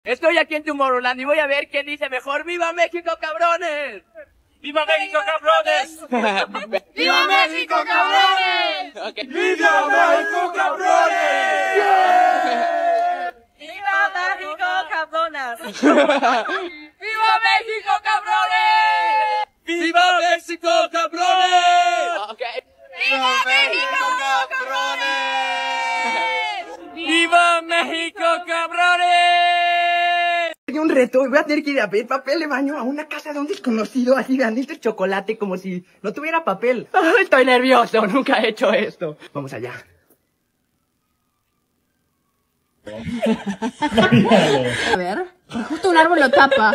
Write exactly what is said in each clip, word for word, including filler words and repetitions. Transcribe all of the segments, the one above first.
Estoy aquí en Tomorrowland y voy a ver quién dice mejor ¡Viva México, cabrones! ¡Viva México, cabrones! ¡Viva México, cabrones! Okay. ¡Viva México, cabrones! ¡Viva México, cabronas! ¡Viva México, cabrones! ¡Viva México, cabrones! Okay. ¡Viva México, cabrones! ¡Viva México, cabrones! Un reto, voy a tener que ir a pedir papel de baño a una casa de un desconocido, así dándole chocolate como si no tuviera papel. Oh, estoy nervioso, nunca he hecho esto. Vamos allá. A ver, justo un árbol lo tapa.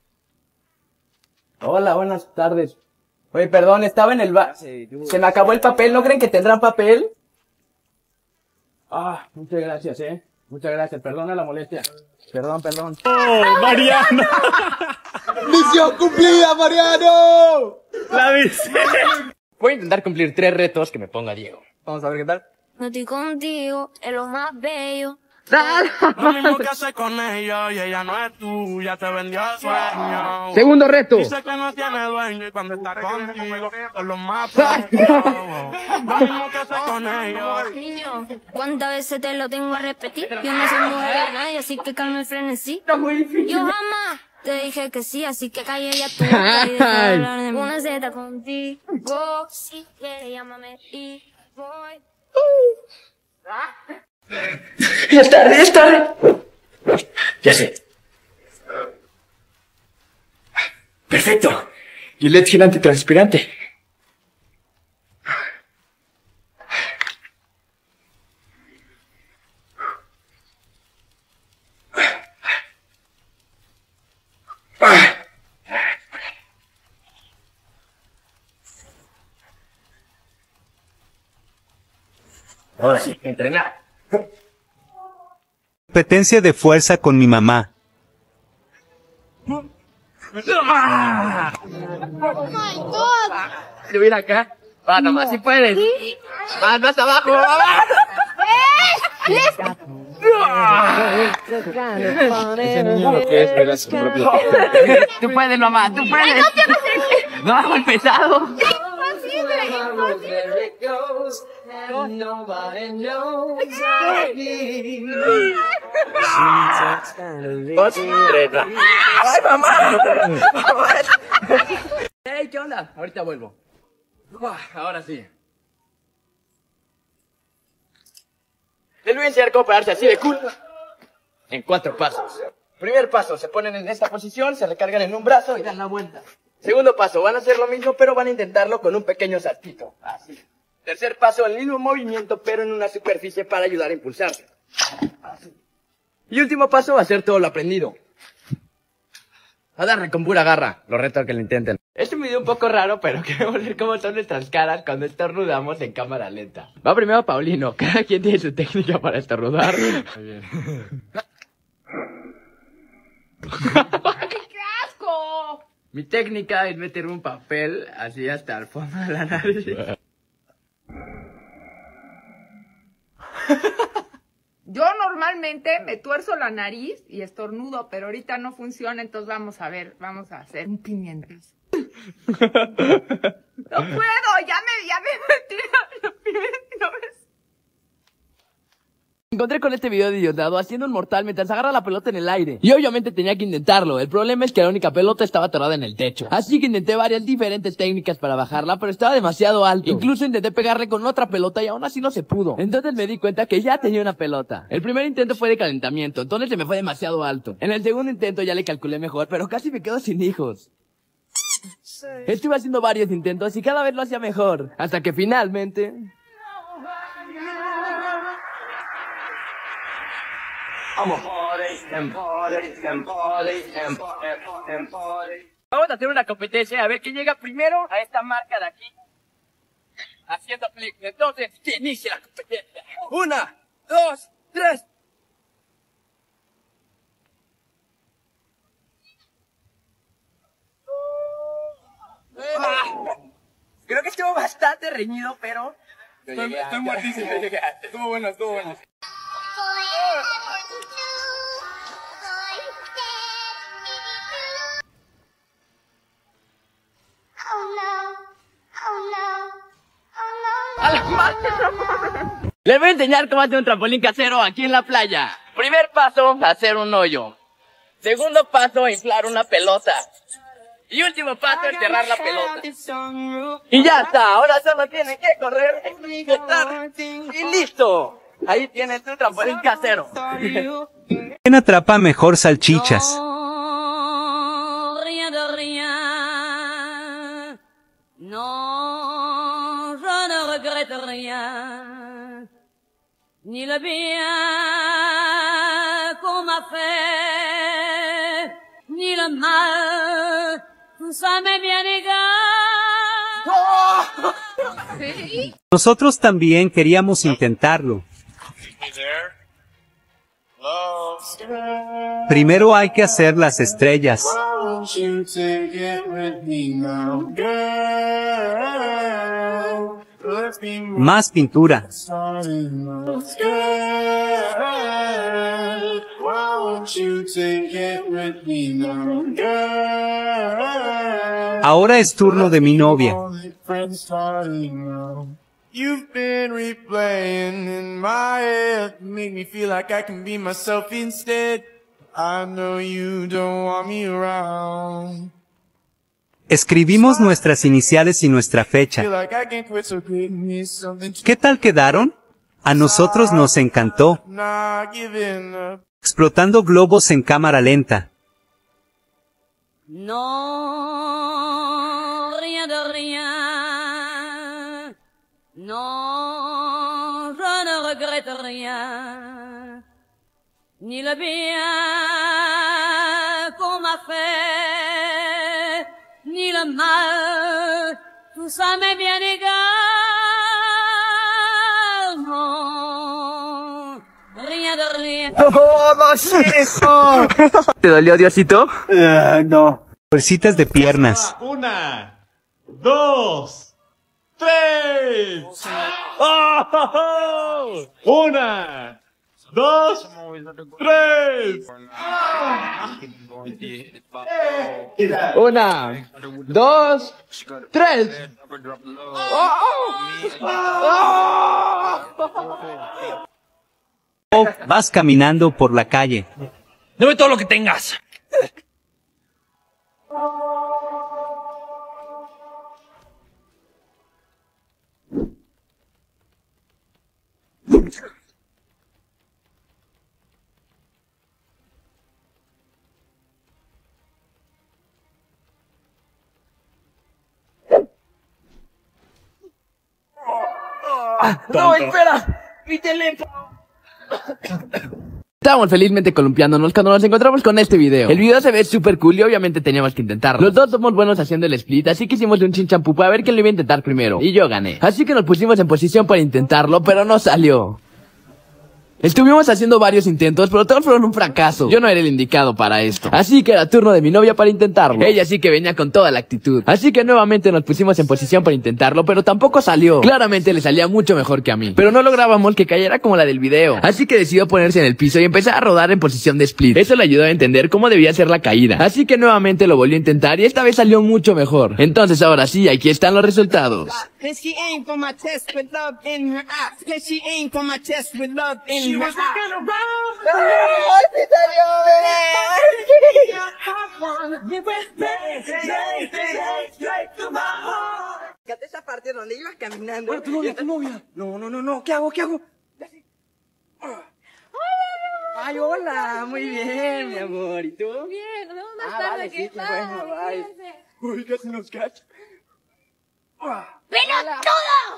Hola, buenas tardes. Oye, perdón, estaba en el bar. Se me acabó el papel, ¿no creen que tendrán papel? Ah, muchas gracias, eh. Muchas gracias, perdona la molestia. Perdón, perdón. ¡Oh, Mariano! ¡Misión cumplida, Mariano! ¡La viste! Voy a intentar cumplir tres retos que me ponga Diego. Vamos a ver qué tal. No estoy contigo, es lo más bello. Lo mismo que hace con ella y ella no es tuya, te vendió el sueño. Segundo reto. Dice que no tiene dueño y cuando está contigo es lo más bello. Lo mismo que hace con ella. Niño, ¿cuántas veces te lo tengo a repetir? Yo no soy mujer de nadie, así que calma el frenesí. Yo jamás te dije que sí, así que calle ya tu boca y deja de hablar de mí. Una zeta contigo, si quieres llámame y voy. Ya es tarde, ya es tarde. Ya sé. Perfecto. Gillette Gel antitranspirante. Ahora sí, entrenar. Competencia de fuerza con mi mamá. ¡Ah! Subir acá. Va, nomás si puedes. Más, más abajo. Ese niño lo que es, verás su propio. Tú puedes, mamá, tú puedes. No hago el pesado. ¡Ay, mamá! Hey, ¿qué onda? Ahorita vuelvo. Ahora sí. Les voy a enseñar cómo pararse así de cool en cuatro pasos. Primer paso, se ponen en esta posición, se recargan en un brazo y dan la vuelta. Segundo paso, van a hacer lo mismo, pero van a intentarlo con un pequeño saltito. Así. Tercer paso, el mismo movimiento, pero en una superficie para ayudar a impulsarse. Así. Y último paso, hacer todo lo aprendido. A darle con pura garra. Los reto a que lo intenten. Es un video un poco raro, pero queremos ver cómo son nuestras caras cuando estornudamos en cámara lenta. Va primero Paulino. Cada quien tiene su técnica para estornudar. Muy bien. ¡Qué asco! Mi técnica es meter un papel así hasta el fondo de la nariz. Yo normalmente me tuerzo la nariz y estornudo, pero ahorita no funciona, entonces vamos a ver, vamos a hacer un pimientazo. No puedo, ya me, ya me metí la pimienta, ¿no ves? Me encontré con este video de Diosdado haciendo un mortal mientras agarra la pelota en el aire. Y obviamente tenía que intentarlo. El problema es que la única pelota estaba atorada en el techo. Así que intenté varias diferentes técnicas para bajarla, pero estaba demasiado alto. Incluso intenté pegarle con otra pelota y aún así no se pudo. Entonces me di cuenta que ya tenía una pelota. El primer intento fue de calentamiento, entonces se me fue demasiado alto. En el segundo intento ya le calculé mejor, pero casi me quedo sin hijos. Estuve haciendo varios intentos y cada vez lo hacía mejor. Hasta que finalmente... Vamos. Vamos a hacer una competencia a ver quién llega primero a esta marca de aquí. Haciendo clic. Entonces, que inicie la competencia. Una, dos, tres. Ah, creo que estuvo bastante reñido, pero... Estoy, estoy muertísimo. Estuvo bueno, estuvo bueno. Les voy a enseñar cómo hacer un trampolín casero aquí en la playa. Primer paso, hacer un hoyo. Segundo paso, inflar una pelota. Y último paso, enterrar la pelota. Y ya está, ahora solo tienen que correr, etiquetar y listo. Ahí tienes tu trampolín casero. ¿Quién atrapa mejor salchichas? No, rien de rien. Non, je ne regrette rien. Ni le bien qu'on m'a fait, ni le mal, tout ça m'est bien égal. Nosotros también queríamos intentarlo. Primero hay que hacer las estrellas. Más pintura. Ahora es turno de mi novia. You've been replaying in my head, make me feel like I can be myself instead. I know you don't want me around. Escribimos nuestras iniciales y nuestra fecha. Feel like I can quit, so give me something to ¿Qué tal quedaron? A nosotros nos encantó. not giving up. Explotando globos en cámara lenta. Non, rien de rien. Non, je ne regrette rien. Ni le bien qu'on m'a fait, ni le mal, tout ça m'est bien égal. Non, rien de rien. ¿Te dolió, Diosito? no. Fuercitas de piernas. Una, dos, tres. ¡Oh! Una, dos, tres. Una, dos, tres. Oh, vas caminando por la calle. Dame todo lo que tengas. No, espera, mi teléfono. Estábamos felizmente columpiándonos cuando nos encontramos con este video. El video se ve súper cool y obviamente teníamos que intentarlo. Los dos somos buenos haciendo el split, así que hicimos un chinchampú para ver quién lo iba a intentar primero. Y yo gané. Así que nos pusimos en posición para intentarlo, pero no salió. Estuvimos haciendo varios intentos, pero todos fueron un fracaso. Yo no era el indicado para esto. Así que era turno de mi novia para intentarlo. Ella sí que venía con toda la actitud. Así que nuevamente nos pusimos en posición para intentarlo, pero tampoco salió. Claramente le salía mucho mejor que a mí. Pero no lográbamos que cayera como la del video. Así que decidió ponerse en el piso y empezar a rodar en posición de split. Eso le ayudó a entender cómo debía ser la caída. Así que nuevamente lo volvió a intentar y esta vez salió mucho mejor. Entonces ahora sí, aquí están los resultados. Fíjate esa parte donde ibas caminando. Bueno, tu novia, tu novia. No, no, no, no. ¿Qué hago? ¿Qué hago? Ay, hola. Muy bien, mi amor. ¿Y tú? Bien, nos vemos más Ah, tarde. vale, ¿Qué sí, qué tal? bueno, bye. Uy, casi nos cacha. ¡Pelotudo!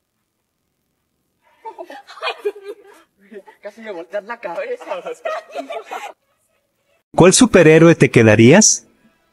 Casi me volteas la cabeza. ¿Cuál superhéroe te quedarías?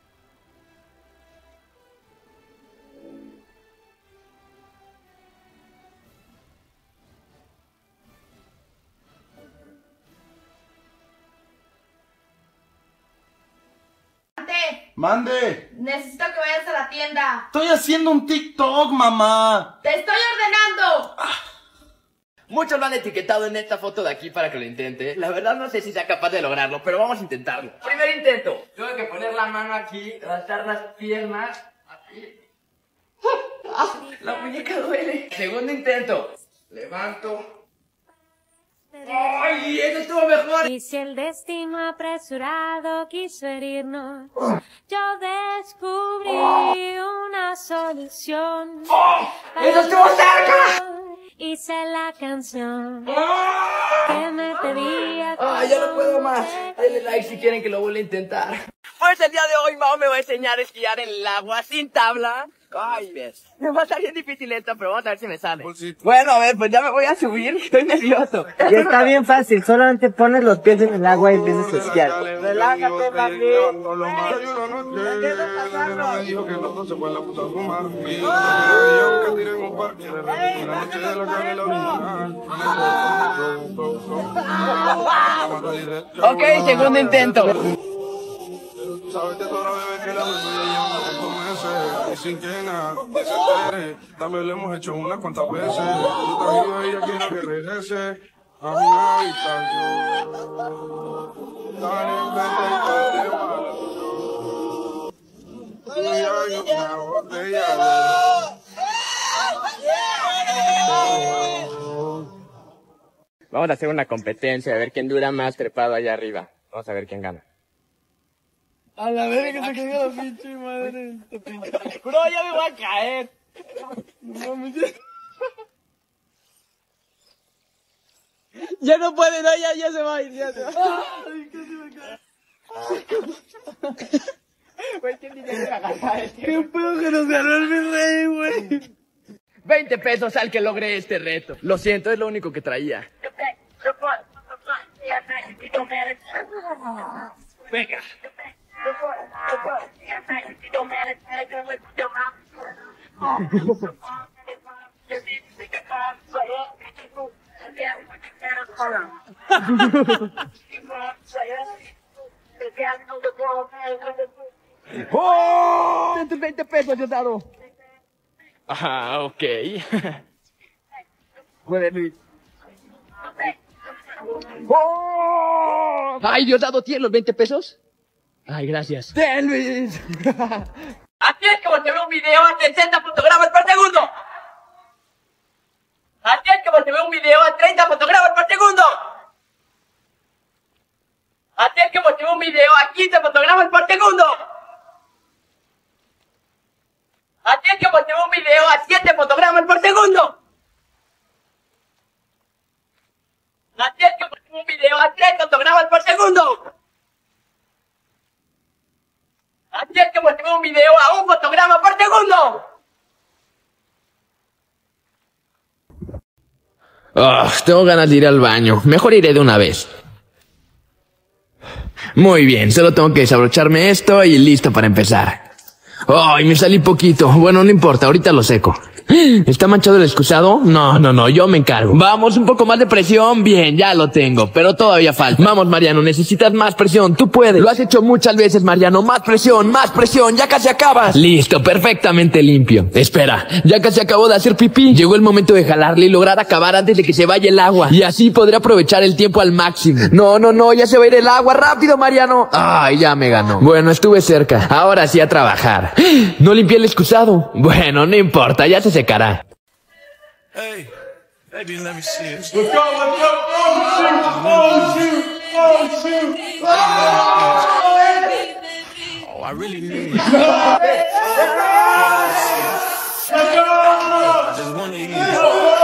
Mande. Necesito que vayas a la tienda. Estoy haciendo un TikTok, mamá. ¡Te estoy ordenando! Muchos lo han etiquetado en esta foto de aquí para que lo intente. La verdad no sé si sea capaz de lograrlo, pero vamos a intentarlo. Primer intento. Tengo que poner la mano aquí, arrastrar las piernas. Así. Ah, la muñeca duele. Segundo intento. Levanto. ¡Ay! ¡Eso estuvo mejor! Y si el destino apresurado quiso herirnos, yo descubrí una solución. ¡Oh! ¡Eso estuvo cerca! Hice la canción que me pedía. ¡Ah, ya no puedo más! Denle like si quieren que lo vuelva a intentar. Pues el día de hoy Mao me va a enseñar a esquiar en el agua sin tabla. Ay, ves. Me va a estar bien difícil esto, pero vamos a ver si me sale. Bueno, a ver, pues ya me voy a subir. Estoy nervioso. Y está bien fácil, solamente pones los pies en el agua y empiezas a esquiar. Relájate, papi. Ok, segundo intento. Sabes de toda bebé que la bebé lleva cinco meses y sin que nada se entere. También le hemos hecho unas cuantas veces. Yo también ella quiere que regrese a mi habitación. Dale, vete y te llevo. Tú y yo una botella de... Vamos a hacer una competencia, a ver quién dura más trepado allá arriba. Vamos a ver quién gana. A la verga que se cayó la pinche madre. Bro, ya me voy a caer. No mames. Ya no puede, no, ya, ya se va a ir, ya se va. Ay, casi me cae. Güey, ¿quién dice que me agarra este? Qué pedo que nos ganó el virrey, güey. veinte pesos al que logre este reto. Lo siento, es lo único que traía. Venga. ¡Oh! veinte pesos yo dado. Ah, ok. Puede Luis. ¡Oh! Ay, Diosdado, ¿tienes los veinte pesos? Ay, gracias. ¡Ten, Luis! Así es como se ve un video a sesenta fotogramas por segundo. Así es como se ve un video a treinta fotogramas por segundo. Así es como se ve un video a quince fotogramas por segundo. Así es como se ve un video a siete fotogramas por segundo. Así es como se ve un video a tres fotogramas por segundo. Así es como se ve un video a un fotograma por segundo. Oh, tengo ganas de ir al baño. Mejor iré de una vez. Muy bien, solo tengo que desabrocharme esto y listo para empezar. Ay, me salí poquito. Bueno, no importa, ahorita lo seco. ¿Está manchado el excusado? No, no, no, yo me encargo. Vamos, un poco más de presión. Bien, ya lo tengo, pero todavía falta. Vamos, Mariano, necesitas más presión. Tú puedes. Lo has hecho muchas veces, Mariano. Más presión, más presión. Ya casi acabas. Listo, perfectamente limpio. Espera, ya casi acabo de hacer pipí. Llegó el momento de jalarle y lograr acabar antes de que se vaya el agua. Y así podré aprovechar el tiempo al máximo. No, no, no, ya se va a ir el agua. Rápido, Mariano. Ay, ya me ganó. Bueno, estuve cerca. Ahora sí a trabajar. No limpié el excusado. Bueno, no importa, ya se secará. Hey, baby, let me see it. Let's go, let's go. Oh, shoot. Oh, shoot. Oh, shoot. Oh, I really need it. Let's go. I just want to eat it.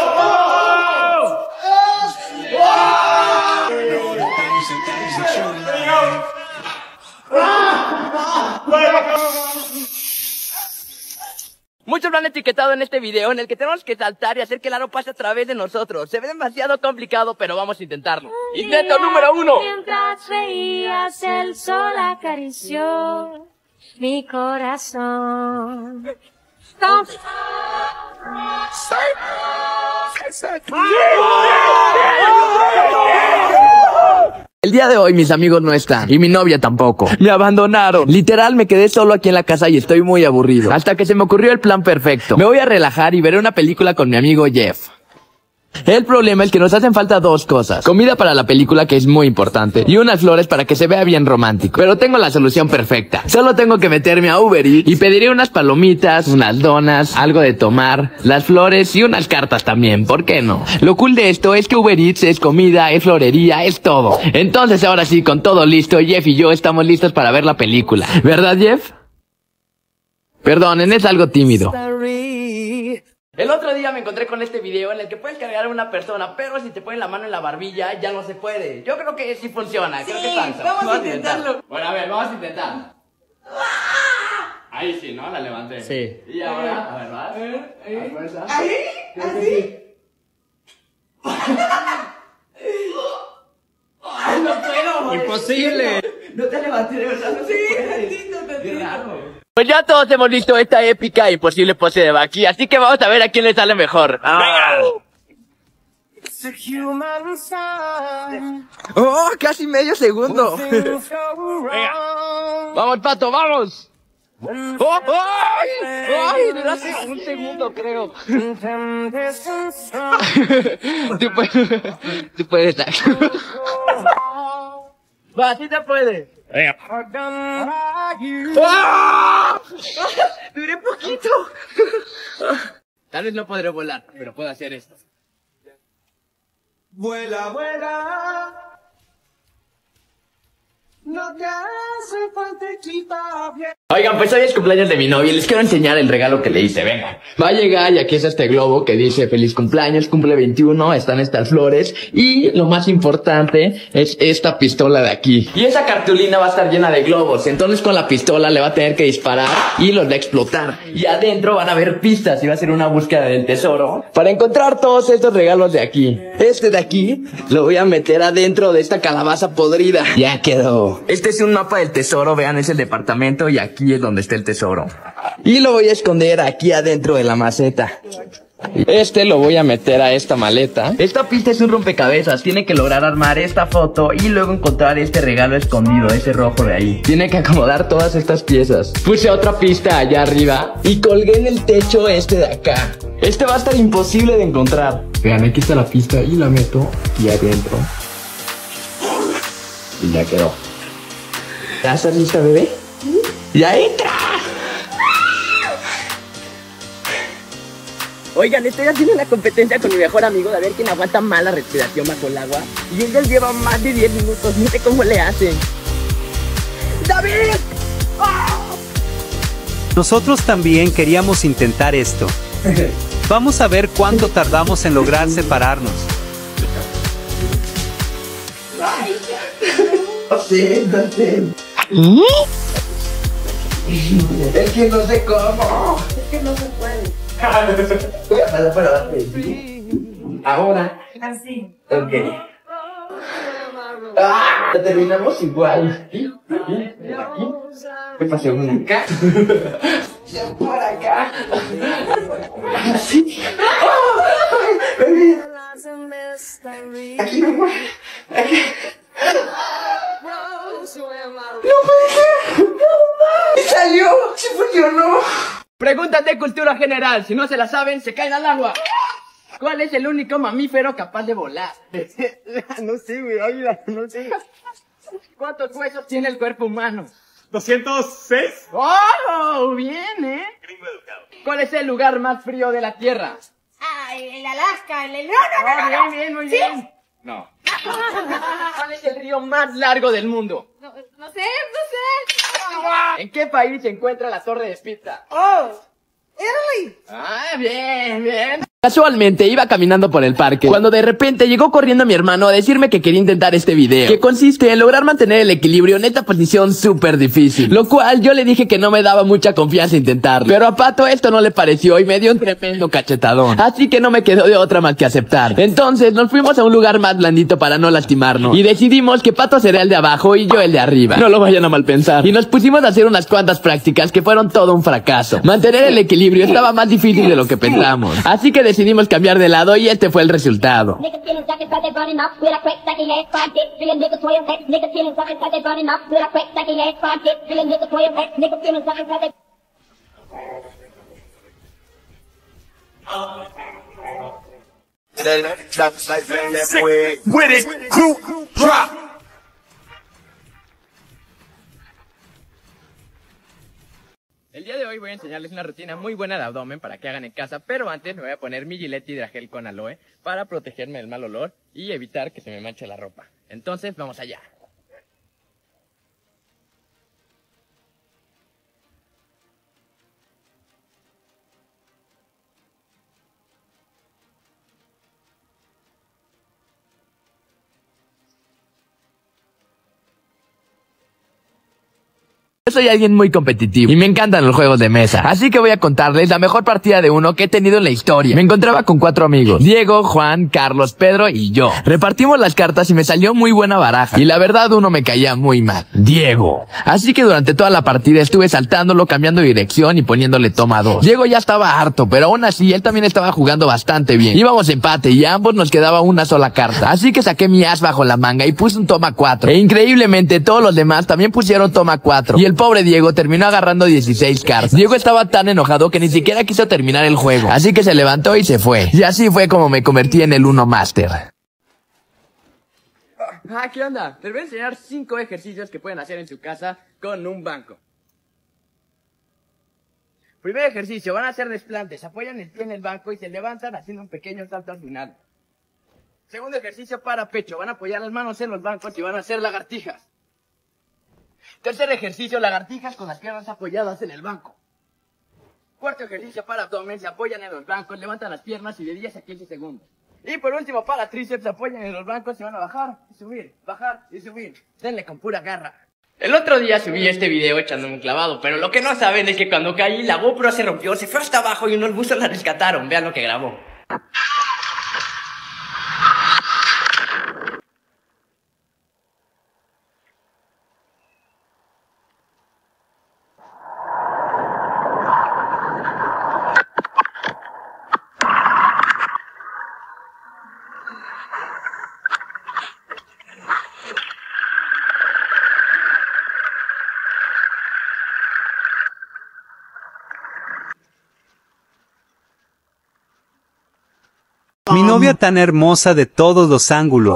Things and things that you Muchos lo han etiquetado en este video en el que tenemos que saltar y hacer que el aro pase a través de nosotros. Se ve demasiado complicado, pero vamos a intentarlo. Intento número uno. Mientras veías el sol acarició mi corazón. El día de hoy mis amigos no están, y mi novia tampoco. Me abandonaron. Literal, me quedé solo aquí en la casa y estoy muy aburrido. Hasta que se me ocurrió el plan perfecto. Me voy a relajar y veré una película con mi amigo Jeff. El problema es que nos hacen falta dos cosas. Comida para la película, que es muy importante, y unas flores para que se vea bien romántico. Pero tengo la solución perfecta. Solo tengo que meterme a Uber Eats y pediré unas palomitas, unas donas, algo de tomar, las flores y unas cartas también, ¿por qué no? Lo cool de esto es que Uber Eats es comida, es florería, es todo. Entonces ahora sí, con todo listo, Jeff y yo estamos listos para ver la película. ¿Verdad, Jeff? Perdonen, es algo tímido. El otro día me encontré con este video en el que puedes cargar a una persona, pero si te ponen la mano en la barbilla ya no se puede. Yo creo que sí funciona, creo que pasa. Vamos a intentarlo. Bueno, a ver, vamos a intentar. Ahí sí, ¿no? La levanté. Sí. Y ahora, a ver, ¿vas? ¿Ahí? ¿Fuerza? ¿Ahí? ¿Así? ¡Ay, no puedo! Imposible. No te levanté, de verdad, no se puede. Sí, tantito, Qué tantito. raro. Pues ya todos hemos visto esta épica e imposible pose de Baki, así que vamos a ver a quién le sale mejor. ¡Venga! ¡Oh, casi medio segundo! Venga. ¡Vamos, Pato, vamos! ¡Oh, ¡ay! ¡Ay! Le das un segundo, creo. Tú puedes... Tú puedes... Va, sí te puede. Venga. ¡Ah! Duré poquito. Tal vez no podré volar, pero puedo hacer esto. Vuela, vuela. No te hace falta equipaje. Oigan, pues hoy es cumpleaños de mi novia y les quiero enseñar el regalo que le hice, venga. Va a llegar y aquí es este globo que dice feliz cumpleaños, cumple veintiuno, están estas flores y lo más importante es esta pistola de aquí. Y esa cartulina va a estar llena de globos, entonces con la pistola le va a tener que disparar y los va a explotar. Y adentro van a haber pistas y va a ser una búsqueda del tesoro para encontrar todos estos regalos de aquí. Este de aquí lo voy a meter adentro de esta calabaza podrida. Ya quedó. Este es un mapa del tesoro, vean, es el departamento y aquí es donde está el tesoro. Y lo voy a esconder aquí adentro de la maceta. Este lo voy a meter a esta maleta. Esta pista es un rompecabezas, tiene que lograr armar esta foto y luego encontrar este regalo escondido, ese rojo de ahí. Tiene que acomodar todas estas piezas. Puse otra pista allá arriba y colgué en el techo este de acá. Este va a estar imposible de encontrar. Vean, aquí está la pista y la meto aquí adentro. Y ya quedó. ¿Ya estás lista, bebé? ¡Ya entra! Oigan, estoy haciendo una competencia con mi mejor amigo de ver quién aguanta más la respiración bajo el agua. Y ellos llevan más de diez minutos, no sé cómo le hacen. ¡David! ¡Oh! Nosotros también queríamos intentar esto. Vamos a ver cuánto tardamos en lograr separarnos. No sé, no sé. Es que no sé cómo. Es que no se puede. Voy a pasar para darte. Ahora. Así. Ok. Ah, terminamos igual. ¿Sí? Aquí. ¿Qué pasó una acá? Por acá. Así. Aquí me muero. Aquí. ¡No puede ser! ¡No! ¡Salió! ¡Sí funcionó! Preguntas de cultura general, si no se la saben, se caen al agua. ¿Cuál es el único mamífero capaz de volar? No sé, güey, ayuda, no sé. ¿Cuántos huesos tiene el cuerpo humano? doscientos seis. ¡Oh! Bien, ¿eh? ¿Cuál es el lugar más frío de la Tierra? Ah, el Alaska, el... el- No, no, no, Ah, no, no. bien, bien, muy ¿Sí? bien. No. ¿Cuál es el río más largo del mundo? No, no sé, no sé. ¿En qué país se encuentra la Torre de Pisa? Oh, Italy. Ah, bien, bien. Casualmente iba caminando por el parque cuando de repente llegó corriendo mi hermano a decirme que quería intentar este video, que consiste en lograr mantener el equilibrio en esta posición súper difícil, lo cual yo le dije que no me daba mucha confianza intentarlo, pero a Pato esto no le pareció y me dio un tremendo cachetadón, así que no me quedó de otra más que aceptar. Entonces nos fuimos a un lugar más blandito para no lastimarnos y decidimos que Pato será el de abajo y yo el de arriba, no lo vayan a mal pensar, y nos pusimos a hacer unas cuantas prácticas que fueron todo un fracaso. Mantener el equilibrio estaba más difícil de lo que pensamos, así que decidimos cambiar de lado y este fue el resultado. With it, group, drop. El día de hoy voy a enseñarles una rutina muy buena de abdomen para que hagan en casa, pero antes me voy a poner mi Gillette Hidragel con aloe para protegerme del mal olor y evitar que se me manche la ropa. Entonces, vamos allá. Yo soy alguien muy competitivo y me encantan los juegos de mesa, así que voy a contarles la mejor partida de uno que he tenido en la historia. Me encontraba con cuatro amigos, Diego, Juan, Carlos, Pedro y yo. Repartimos las cartas y me salió muy buena baraja, y la verdad uno me caía muy mal, Diego. Así que durante toda la partida estuve saltándolo, cambiando de dirección y poniéndole toma dos. Diego ya estaba harto, pero aún así él también estaba jugando bastante bien. Íbamos empate y a ambos nos quedaba una sola carta, así que saqué mi as bajo la manga y puse un toma cuatro. E increíblemente todos los demás también pusieron toma cuatro. Y el pobre Diego terminó agarrando dieciséis cartas. Diego estaba tan enojado que ni siquiera quiso terminar el juego, así que se levantó y se fue. Y así fue como me convertí en el uno Master. Ah, ¿qué onda? Les voy a enseñar cinco ejercicios que pueden hacer en su casa con un banco. Primer ejercicio, van a hacer desplantes. Apoyan el pie en el banco y se levantan haciendo un pequeño salto al final. Segundo ejercicio, para pecho. Van a apoyar las manos en los bancos y van a hacer lagartijas. Tercer ejercicio, lagartijas con las piernas apoyadas en el banco. Cuarto ejercicio, para abdomen, se apoyan en los bancos, levantan las piernas y de diez a quince segundos. Y por último, para tríceps, se apoyan en los bancos y van a bajar y subir, bajar y subir. Denle con pura garra. El otro día subí este video echándome un clavado, pero lo que no saben es que cuando caí, la GoPro se rompió, se fue hasta abajo y unos buzos la rescataron. Vean lo que grabó. Mi novia tan hermosa de todos los ángulos.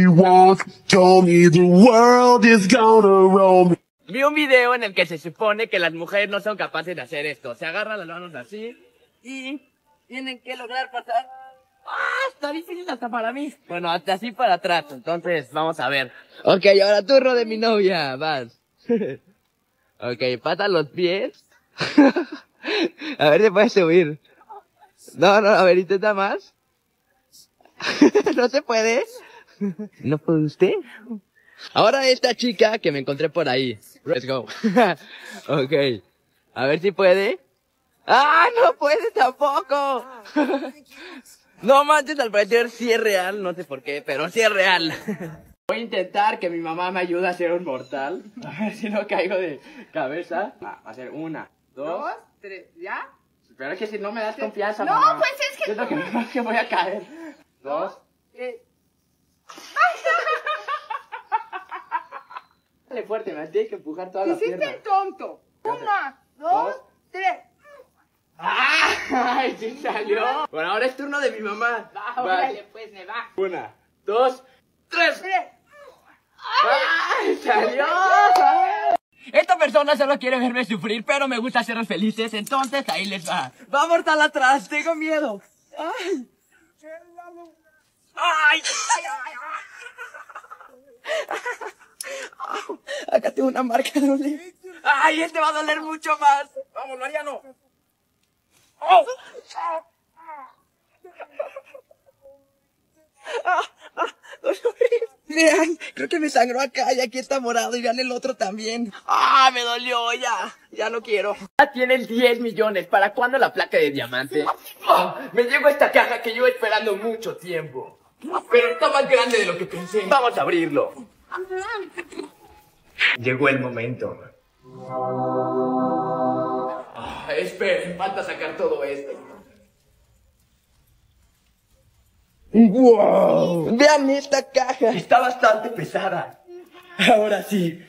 Vi un video en el que se supone que las mujeres no son capaces de hacer esto. Se agarran las manos así y tienen que lograr pasar. ¡Ah! Está difícil hasta para mí. Bueno, hasta así para atrás. Entonces, vamos a ver. Ok, ahora turno de mi novia. Vas. Ok, pata los pies. A ver si puedes subir. No, no, a ver, intenta más. ¿No se puede? ¿No puede usted? Ahora esta chica que me encontré por ahí. Let's go. Ok. A ver si puede. ¡Ah! ¡No puede tampoco! No manches, al parecer sí es real. No sé por qué, pero sí es real. Voy a intentar que mi mamá me ayude a hacer un mortal. A ver si no caigo de cabeza. Ah, va a ser una, dos, Dos, tres, ¿ya? pero es que si no me das confianza, No, mamá. pues es que... Siento que, me- que voy a caer. Dos. tres. Dale fuerte, me tienes que empujar toda Te la hiciste pierna. el tonto. Una, dos, Dos. tres. ¡Ay, sí salió! Bueno, ahora es turno de mi mamá. Va, Va. órale, pues me va. Una, dos, tres. Tres. ¡Ay, salió! Esta persona solo quiere verme sufrir, pero me gusta hacerlos felices, entonces ahí les va. ¡Va a mortal atrás! ¡Tengo miedo! ¡Ay! ¡Ay! Au, acá tengo una marca doble. ¡Ay, este va a doler mucho más! ¡Vamos, Mariano! ¡Oh! ¡Ah! ¡Ah! Vean, creo que me sangró acá y aquí está morado y vean el otro también. ¡Ah! Me dolió, ya, ya no quiero. Ya tienes diez millones, ¿para cuándo la placa de diamante? ¡Ah! Me llegó esta caja que llevo esperando mucho tiempo. Pero está más grande de lo que pensé. Vamos a abrirlo. Llegó el momento. Ah, esperen, falta sacar todo esto. ¡Wow! Vean esta caja. Está bastante pesada. Ahora sí.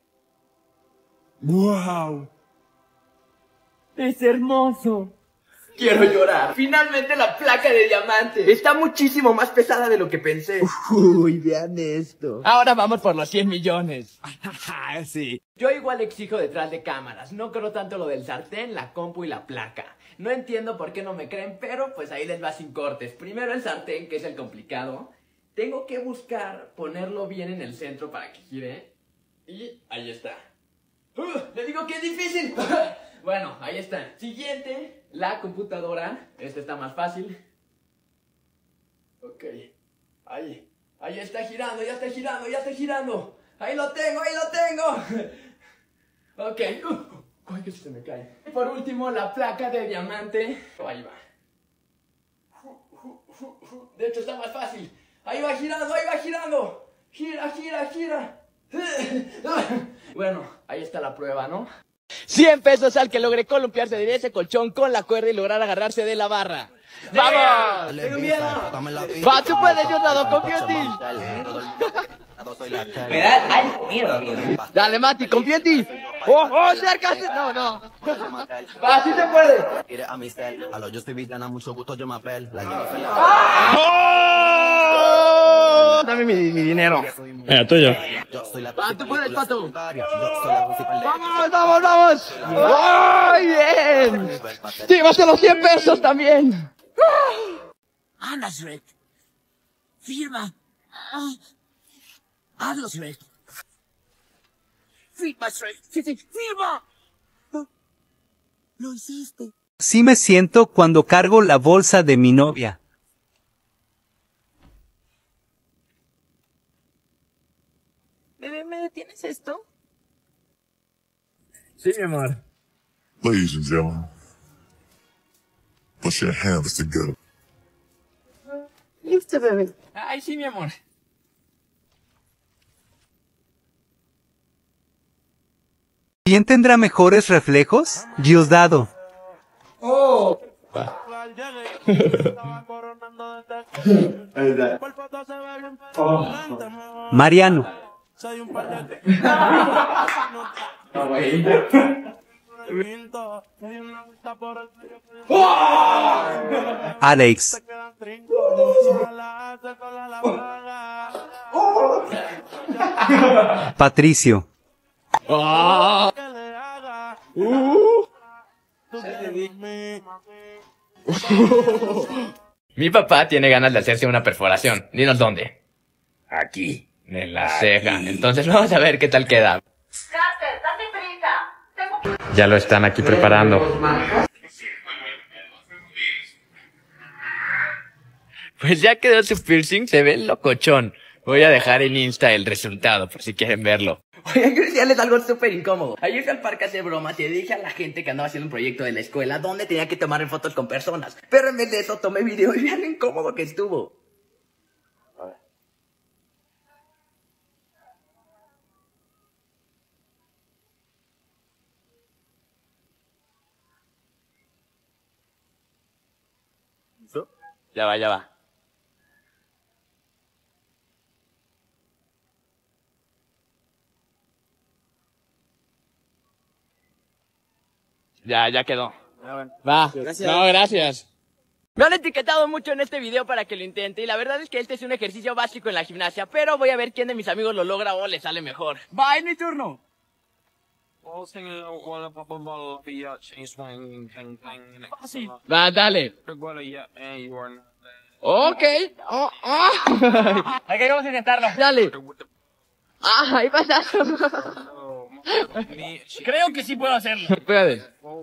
¡Wow! Es hermoso. Quiero llorar. Finalmente la placa de diamante. Está muchísimo más pesada de lo que pensé. Uy, vean esto. Ahora vamos por los cien millones. Sí. Yo igual exijo detrás de cámaras. No creo tanto lo del sartén, la compu y la placa. No entiendo por qué no me creen, pero pues ahí les va sin cortes. Primero el sartén, que es el complicado. Tengo que buscar ponerlo bien en el centro para que gire. Y ahí está. Uh, ¡Le digo que es difícil! Bueno, ahí está. Siguiente, la computadora. Este está más fácil. Ok. Ahí. Ahí está girando, ya está girando, ya está girando. Ahí lo tengo, ahí lo tengo. Ok. Uh, ay, que se me cae. Por último, la placa de diamante. Ahí va. De hecho, está más fácil. Ahí va girando, ahí va girando. Gira, gira, gira. Bueno, ahí está la prueba, ¿no? cien pesos al que logre columpiarse de ese colchón con la cuerda y lograr agarrarse de la barra. ¡Vamos! ¡Tengo miedo! ¡Va, tú puedes, yo nado, confío en ti! Me da ay, miedo. Dale, Mati, confío en ti. ¡Oh, oh, cerca! No, no. Va, sí se puede. A lo yo estoy villana, mucho gusto, yo me apel. ¡Oh! Dame mi, mi dinero. Mira, tuyo. Va, tú puedes, Pato. ¡Vamos, vamos, vamos! ¡Ay, bien! ¡Llévate los cien pesos también! Anda, Shrek. Firma. Ah. Hazlo, Shrek. Firma, Shrek. Sí, sí, firma. Lo, lo hiciste. Sí me siento cuando cargo la bolsa de mi novia. Bebé, ¿me detienes esto? Sí, mi amor. Ladies and gentlemen, put your hands together. Listo, bebé. Ay, sí, mi amor. ¿Quién tendrá mejores reflejos? Diosdado. Oh. Mariano. Alex. Patricio. Oh. Uh. Mi papá tiene ganas de hacerse una perforación. Dinos dónde. Aquí, en la ceja. Entonces vamos a ver qué tal queda. Carter, date prisa. Tengo... Ya lo están aquí preparando. Pues ya quedó su piercing, se ve locochón. Voy a dejar en Insta el resultado por si quieren verlo. Oigan, quiero decirles algo súper incómodo. Ayer fui al parque a hacer bromas y dije a la gente que andaba haciendo un proyecto de la escuela donde tenía que tomar fotos con personas. Pero en vez de eso tomé video y vean lo incómodo que estuvo. A ver. ¿Listo? Ya va, ya va. Ya, ya quedó. Va. Gracias. No, gracias. Me han etiquetado mucho en este video para que lo intente y la verdad es que este es un ejercicio básico en la gimnasia, pero voy a ver quién de mis amigos lo logra o le sale mejor. Va, es mi turno. Va, dale. Ok. Oh, oh. Ok, vamos a intentarlo. Dale. Ah, ahí pasa. Creo que sí puedo hacerlo. Espérate.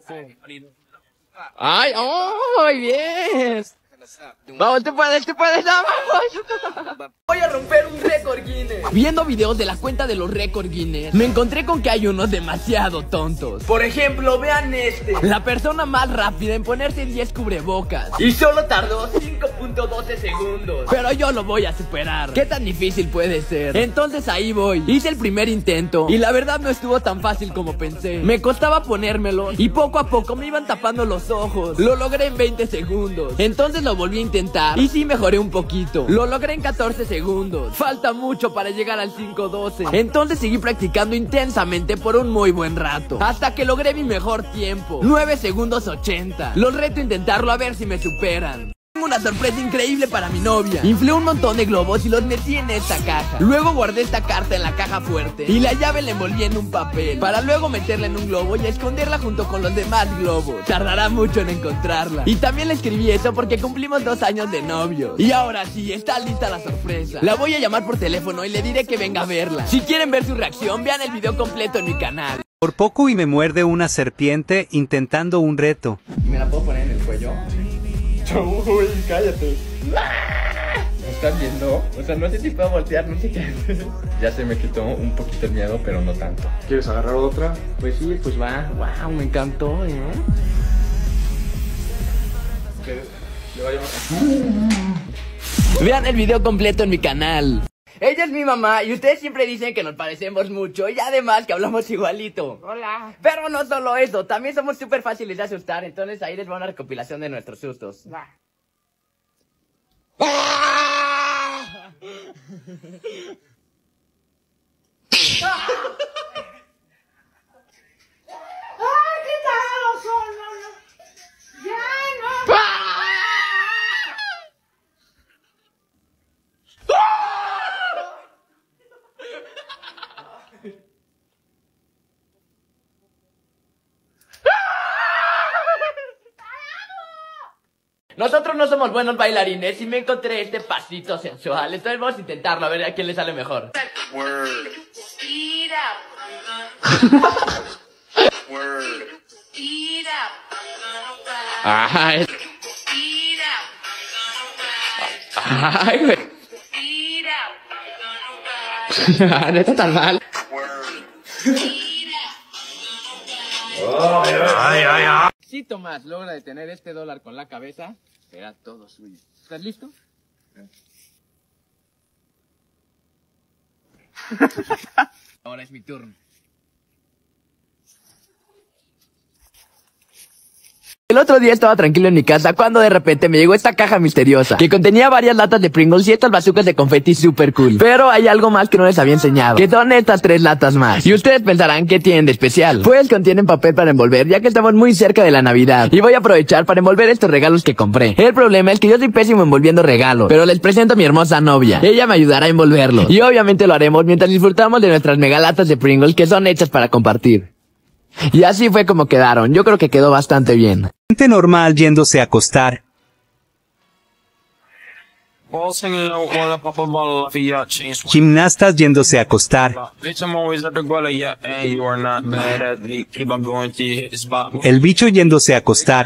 Ay, oh, bien. Vamos, tú puedes, tú puedes, vamos. Voy a romper un récord Guinness. Viendo videos de la cuenta de los récord Guinness, me encontré con que hay unos demasiado tontos. Por ejemplo, vean este. La persona más rápida en ponerse diez cubrebocas. Y solo tardó cinco punto doce segundos. Pero yo lo voy a superar. ¿Qué tan difícil puede ser? Entonces ahí voy. Hice el primer intento y la verdad no estuvo tan fácil como pensé. Me costaba ponérmelo y poco a poco me iban tapando los ojos. Lo logré en veinte segundos. Entonces lo lo volví a intentar y sí mejoré un poquito. Lo logré en catorce segundos. Falta mucho para llegar al cinco doce. Entonces seguí practicando intensamente por un muy buen rato, hasta que logré mi mejor tiempo, nueve segundos ochenta. Los reto a intentarlo a ver si me superan. Tengo una sorpresa increíble para mi novia. Inflé un montón de globos y los metí en esta caja. Luego guardé esta carta en la caja fuerte y la llave la envolví en un papel, para luego meterla en un globo y esconderla junto con los demás globos. Tardará mucho en encontrarla. Y también le escribí eso porque cumplimos dos años de novio. Y ahora sí, está lista la sorpresa. La voy a llamar por teléfono y le diré que venga a verla. Si quieren ver su reacción, vean el video completo en mi canal. Por poco y me muerde una serpiente intentando un reto. ¿Me la puedo poner en el cuello? Uy, cállate. ¿Me estás viendo? O sea, no sé si puedo voltear, no sé qué. Ya se me quitó un poquito el miedo, pero no tanto. ¿Quieres agarrar otra? Pues sí, pues va. Wow, me encantó, ¿eh? ¿Qué? ¿Le va a llamar? Vean el video completo en mi canal. Ella es mi mamá y ustedes siempre dicen que nos parecemos mucho y además que hablamos igualito. Hola. Pero no solo eso, también somos súper fáciles de asustar, entonces ahí les va una recopilación de nuestros sustos. Va. ¡Ay, qué tal! No, no. ¡Ya, no! Nosotros no somos buenos bailarines y me encontré este pasito sensual, entonces vamos a intentarlo, a ver a quién le sale mejor. Word. Eat up. Word. Eat up. Ay, Eat up. ay, güey. Eat up. No está tan mal. Ay, ay, ay. Si Tomás logra detener este dólar con la cabeza, será todo suyo. ¿Estás listo? Ahora es mi turno. El otro día estaba tranquilo en mi casa cuando de repente me llegó esta caja misteriosa que contenía varias latas de Pringles y estas bazucas de confeti super cool. Pero hay algo más que no les había enseñado, que son estas tres latas más. Y ustedes pensarán ¿qué tienen de especial? Pues contienen papel para envolver, ya que estamos muy cerca de la Navidad. Y voy a aprovechar para envolver estos regalos que compré. El problema es que yo soy pésimo envolviendo regalos, pero les presento a mi hermosa novia. Ella me ayudará a envolverlos. Y obviamente lo haremos mientras disfrutamos de nuestras megalatas de Pringles que son hechas para compartir. Y así fue como quedaron. Yo creo que quedó bastante bien. Gente normal yéndose a acostar. Gimnastas yéndose a acostar. El bicho yéndose a acostar.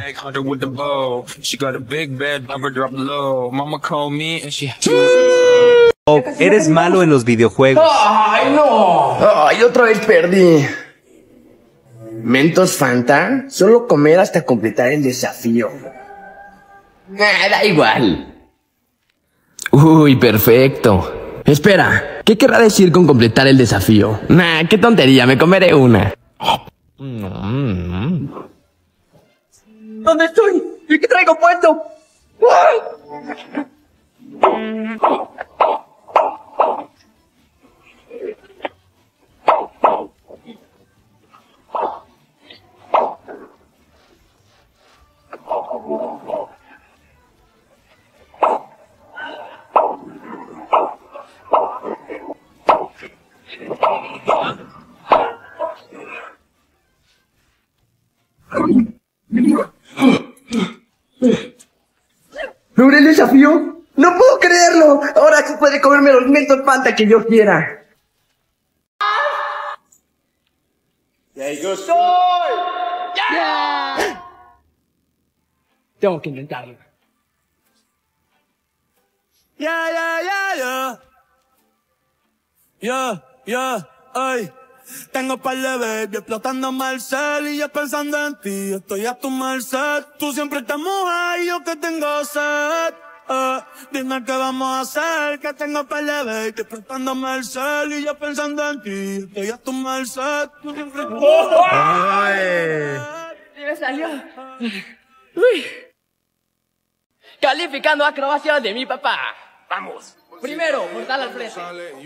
Oh, eres malo en los videojuegos. ¡Ay, no! ¡Ay, otra vez perdí! ¿Mentos Fanta? Solo comer hasta completar el desafío. Nah, da igual. Uy, perfecto. Espera, ¿qué querrá decir con completar el desafío? Nah, qué tontería, me comeré una. ¿Dónde estoy? ¿Y qué traigo puesto? ¿Logré el desafío? ¡No puedo creerlo! Ahora sí puede comerme los mentos Fanta que yo quiera. ¡Ya yo soy! ¡Ya! Tengo que intentarlo. Ya, ya, ya, ya. Ya, ya, ay. Tengo par de baby explotando Marcel y yo pensando en ti. Estoy a tu merced. Tú siempre estás mujer y yo que tengo sed. Eh, dime qué vamos a hacer. Que tengo par de baby explotando Marcel y yo pensando en ti. Estoy a tu merced. Tú siempre estás mujer. Y me salió. Uy. Calificando acrobacias de mi papá. Vamos. Primero, mortal al frente.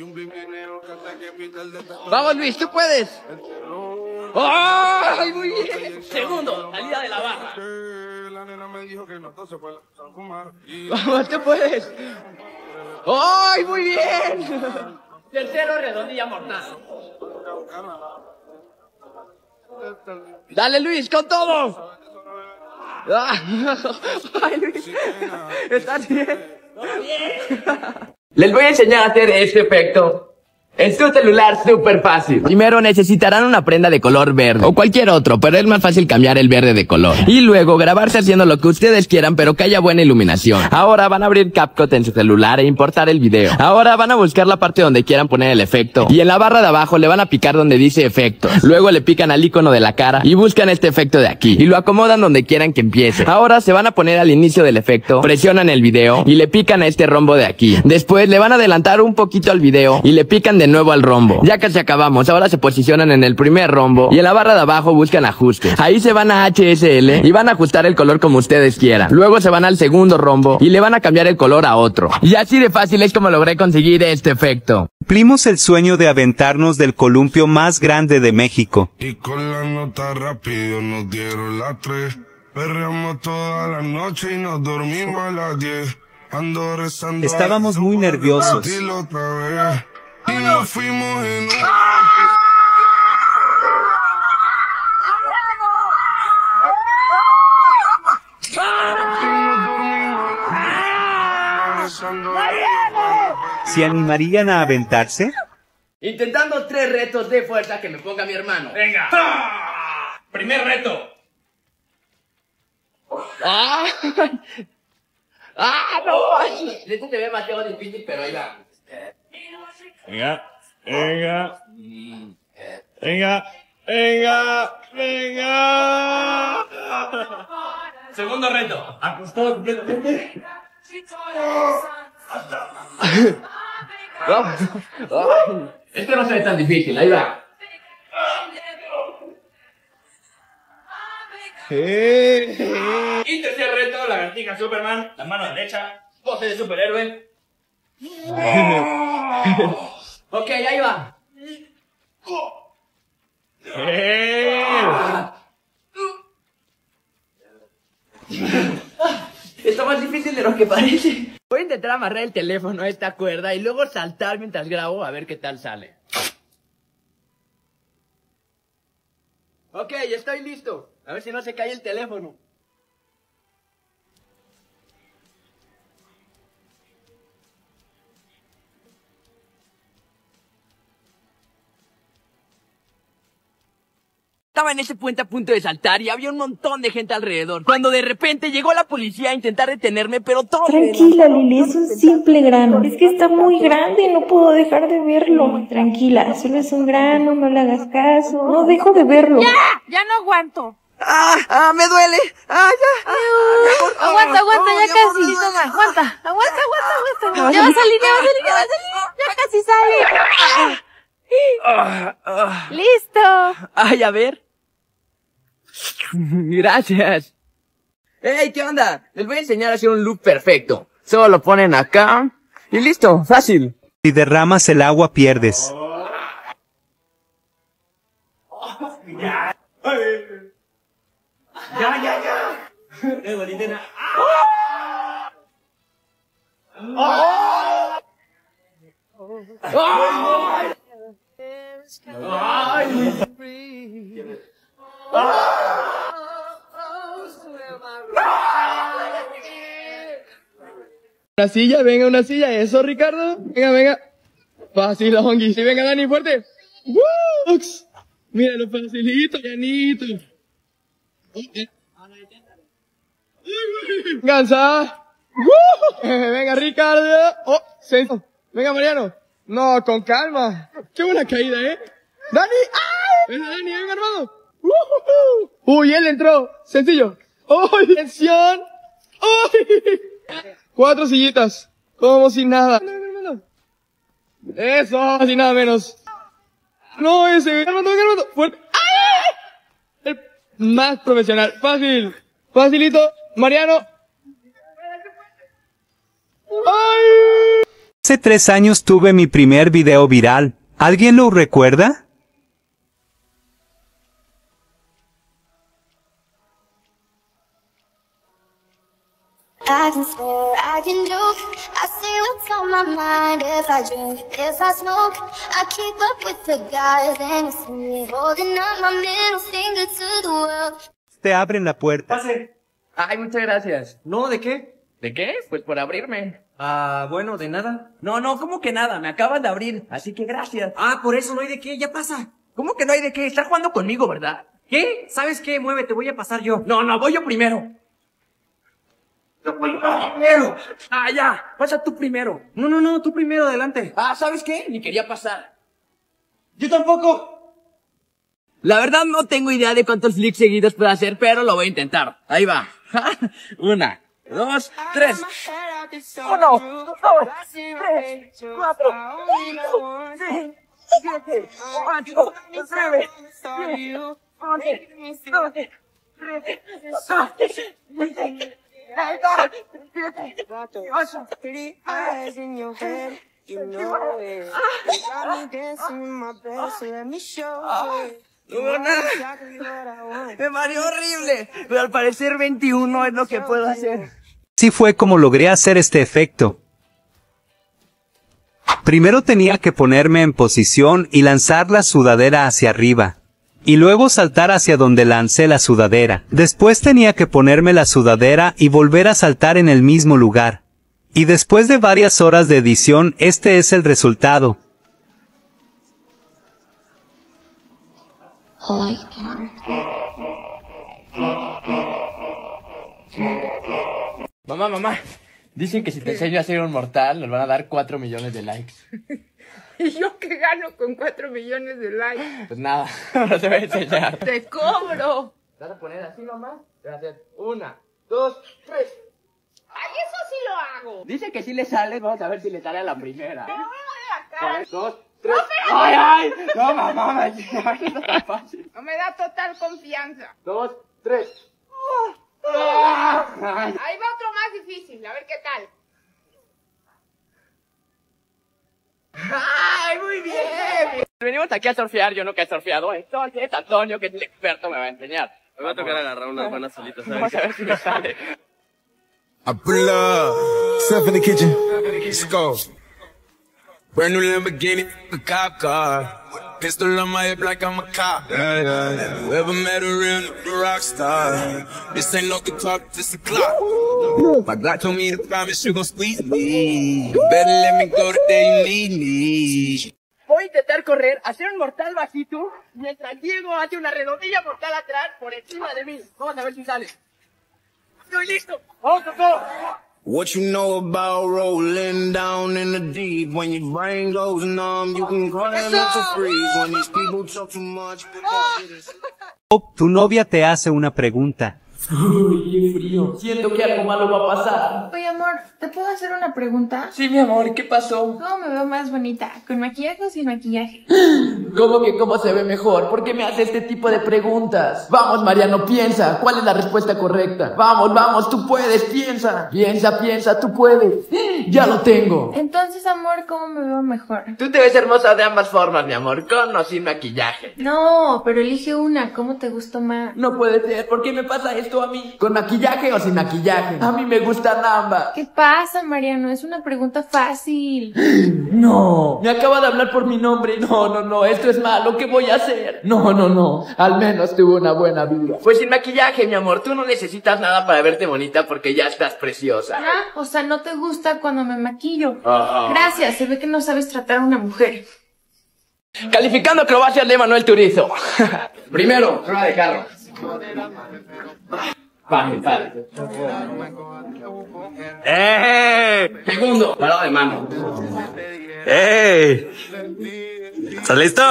Vamos, Luis, tú puedes. ¡Ay, muy bien! Segundo, salida de la barra. Vamos, tú puedes. ¡Ay, muy bien! Tercero, redondilla mortal. Dale, Luis, con todo. Ay, Luis. ¿Estás bien? Les voy a enseñar a hacer este efecto en su celular súper fácil. Primero necesitarán una prenda de color verde o cualquier otro, pero es más fácil cambiar el verde de color. Y luego grabarse haciendo lo que ustedes quieran, pero que haya buena iluminación. Ahora van a abrir CapCut en su celular e importar el video. Ahora van a buscar la parte donde quieran poner el efecto. Y en la barra de abajo le van a picar donde dice efectos. Luego le pican al icono de la cara y buscan este efecto de aquí. Y lo acomodan donde quieran que empiece. Ahora se van a poner al inicio del efecto, presionan el video y le pican a este rombo de aquí. Después le van a adelantar un poquito al video y le pican de nuevo al rombo. Ya casi acabamos, ahora se posicionan en el primer rombo y en la barra de abajo buscan ajustes. Ahí se van a H S L y van a ajustar el color como ustedes quieran. Luego se van al segundo rombo y le van a cambiar el color a otro. Y así de fácil es como logré conseguir este efecto. Cumplimos el sueño de aventarnos del columpio más grande de México. Y con la nota rápido nos dieron las tres. Perreamos toda la noche y nos dormimos a las diez. Ando rezando. Estábamos muy nerviosos. Y nos fuimos en un... ¿Se animarían a aventarse? Intentando tres retos de fuerza que me ponga mi hermano. Venga. ¡Ah! Primer reto. ¡Ah! ¡Ah, no! Este se ve demasiado difícil, pero ahí va. Venga, venga, venga, venga, venga. Segundo reto, acostado completamente. Este no se ve tan difícil, ahí va. Y tercer reto, lagartija Superman, la mano derecha, pose de superhéroe. Ok, ahí va. Está más difícil de lo que parece. Voy a intentar amarrar el teléfono a esta cuerda y luego saltar mientras grabo a ver qué tal sale. Ok, estoy listo. A ver si no se cae el teléfono. Estaba en ese puente a punto de saltar y había un montón de gente alrededor. Cuando de repente llegó la policía a intentar detenerme, pero todo... Tranquila, Lili, es un simple grano. Es que está muy grande y no puedo dejar de verlo. Tranquila, solo es un grano, no le hagas caso. No dejo de verlo. ¡Ya! ¡Ya no aguanto! ¡Ah! ¡Ah! ¡Me duele! ¡Ah! ¡Ya! Ah, aguanta, aguanta, ya casi. Aguanta, aguanta, aguanta, aguanta. Ya va a salir, ya va a salir, ya va a salir. Ya casi sale. Ah, ah. ¡Listo! Ay, a ver. Gracias. Hey, ¿qué onda? Les voy a enseñar a hacer un loop perfecto. Solo lo ponen acá y listo, fácil. Si derramas el agua, pierdes. Ya. Ya, ya, ya. Es bolita. ¡Ah! ¡Ah! Una silla, venga, una silla, eso, Ricardo. Venga, venga. Fácil, Hongi. Sí, venga, Dani, fuerte. ¡Woo! Mira, lo facilito, llanito. Gansa. ¡Woo! Venga, Ricardo. Oh, sí. Venga, Mariano. No, con calma. Qué buena caída, ¿eh? ¡Dani! ¡Ay! Venga, Dani, venga, hermano. ¡Uh! Uy, él entró. Sencillo. ¡Uy! ¡Tensión! ¡Uy! Cuatro sillitas. Como si nada. Eso, sin nada menos. No, ese. Calmando, calmando. Fuerte. ¡Ay! El más profesional. Fácil. Facilito. Mariano. Hace tres años tuve mi primer video viral. ¿Alguien lo recuerda? I can swear, I can joke. I say what's on my mind. If I drink, if I smoke, I keep up with the guys and you see me holding up my middle finger to the world. Te abren la puerta. Pase. Ay, muchas gracias. No, ¿de qué? ¿De qué? Pues por abrirme. Ah, bueno, ¿de nada? No, no, ¿cómo que nada? Me acaban de abrir, así que gracias. Ah, por eso no hay de qué, ya pasa. ¿Cómo que no hay de qué? Estás jugando conmigo, ¿verdad? ¿Qué? ¿Sabes qué? Muévete, voy a pasar yo. No, no, voy yo primero. No, voy yo primero. Ah, ya, pasa tú primero. No, no, no, tú primero, adelante. Ah, ¿sabes qué? Ni quería pasar. Yo tampoco. La verdad no tengo idea de cuántos clics seguidos puedo hacer, pero lo voy a intentar. Ahí va. Una, dos, tres. Uno, dos, tres, cuatro, cinco, seis, siete, ocho, nueve, diez, once, doce, trece, catorce, veinte, me mareó horrible, pero al parecer veintiuno es lo que puedo hacer. Así fue como logré hacer este efecto. Primero tenía que ponerme en posición y lanzar la sudadera hacia arriba. Y luego saltar hacia donde lancé la sudadera. Después tenía que ponerme la sudadera y volver a saltar en el mismo lugar. Y después de varias horas de edición, este es el resultado. Mamá, mamá, dicen que si te enseño a hacer un mortal, nos van a dar cuatro millones de likes. ¿Y yo qué gano con cuatro millones de likes? Pues nada, no te voy a enseñar. ¡Te cobro! ¿Te vas a poner así, mamá? Te vas a hacer una, dos, tres. ¡Ay, eso sí lo hago! Dice que si le sale, vamos a ver si le sale a la primera. ¡No, la cara! Una, dos, tres. ¡No, ¡Ay, ay! No, mamá, me no es tan fácil. No me da total confianza. Dos, tres. Ah, ay. Ahí va otro más difícil, a ver qué tal. ¡Ay, muy bien! Venimos aquí a surfear, yo nunca he surfeado. Entonces, Antonio, que es el experto, me va a enseñar. Me va a tocar agarrar unas buenas solitas, ¿sabes? Vamos a ver si me sale. I pull up, self in the kitchen, let's go. Brand new Lamborghini, a cop car. Pistol on my hip like I'm a cop. Yeah, yeah, yeah. Whoever met a real rock star. This ain't no guitar, this a clock. My God told me to promise you gon' squeeze me. Better let me go the day you need me. Voy a intentar correr, hacer un mortal bajito, mientras Diego hace una redondilla mortal atrás, por encima de mí. Vamos a ver si sale. ¡Estoy listo! ¡Vamos a todo! What you know about rolling down in the deep? When your brain goes numb, you can call it mental freeze. When these people talk too much, put that shit in. Tu novia te hace una pregunta. Uy, qué frío. Siento que algo malo va a pasar. Oye, amor, ¿te puedo hacer una pregunta? Sí, mi amor, ¿qué pasó? ¿Cómo me veo más bonita? ¿Con maquillaje o sin maquillaje? ¿Cómo que cómo se ve mejor? ¿Por qué me hace este tipo de preguntas? Vamos, Mariano, piensa. ¿Cuál es la respuesta correcta? Vamos, vamos, tú puedes, piensa. Piensa, piensa, tú puedes. Ya lo tengo. Entonces, amor, ¿cómo me veo mejor? Tú te ves hermosa de ambas formas, mi amor, con o sin maquillaje. No, pero elige una. ¿Cómo te gustó más? No puede ser. ¿Por qué me pasa esto a mí? ¿Con maquillaje o sin maquillaje? A mí me gustan ambas. ¿Qué pasa, Mariano? Es una pregunta fácil. No, me acaba de hablar por mi nombre. No, no, no, esto es malo. ¿Qué voy a hacer? No, no, no. Al menos tuve una buena vida. Pues sin maquillaje, mi amor. Tú no necesitas nada para verte bonita porque ya estás preciosa. Ah, o sea, ¿no te gusta cuando me maquillo? Ah. Gracias, se ve que no sabes tratar a una mujer. Calificando acrobacias de Manuel Turizo. Primero, prueba de carro. Fácil, fácil. ¡Eh! Segundo, parado de mano. ¡Eh! ¿Estás listo?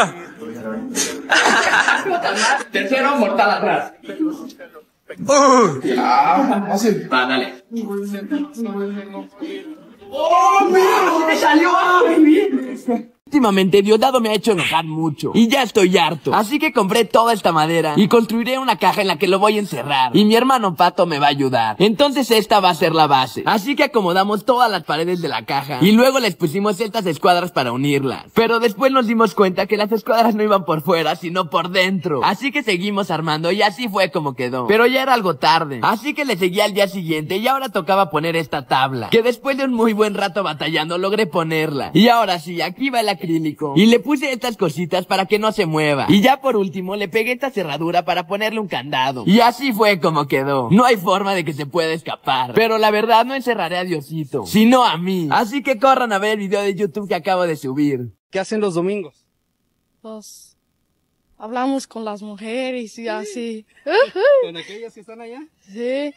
Tercero, mortal atrás. Uh. Ah, va, dale. ¡Oh, mira! ¡Me salió! ¡Ah, muy bien! Últimamente Diosdado me ha hecho enojar mucho y ya estoy harto, así que compré toda esta madera y construiré una caja en la que lo voy a encerrar y mi hermano Pato me va a ayudar. Entonces esta va a ser la base, así que acomodamos todas las paredes de la caja y luego les pusimos estas escuadras para unirlas, pero después nos dimos cuenta que las escuadras no iban por fuera sino por dentro, así que seguimos armando y así fue como quedó, pero ya era algo tarde, así que le seguí al día siguiente y ahora tocaba poner esta tabla, que después de un muy buen rato batallando logré ponerla, y ahora sí, aquí va el acrílico y le puse estas cositas para que no se mueva y ya por último le pegué esta cerradura para ponerle un candado y así fue como quedó. No hay forma de que se pueda escapar, pero la verdad no encerraré a Diosito sino a mí, así que corran a ver el video de YouTube que acabo de subir. ¿Qué hacen los domingos? Pues hablamos con las mujeres y así. ¿Con aquellas que están allá? Sí,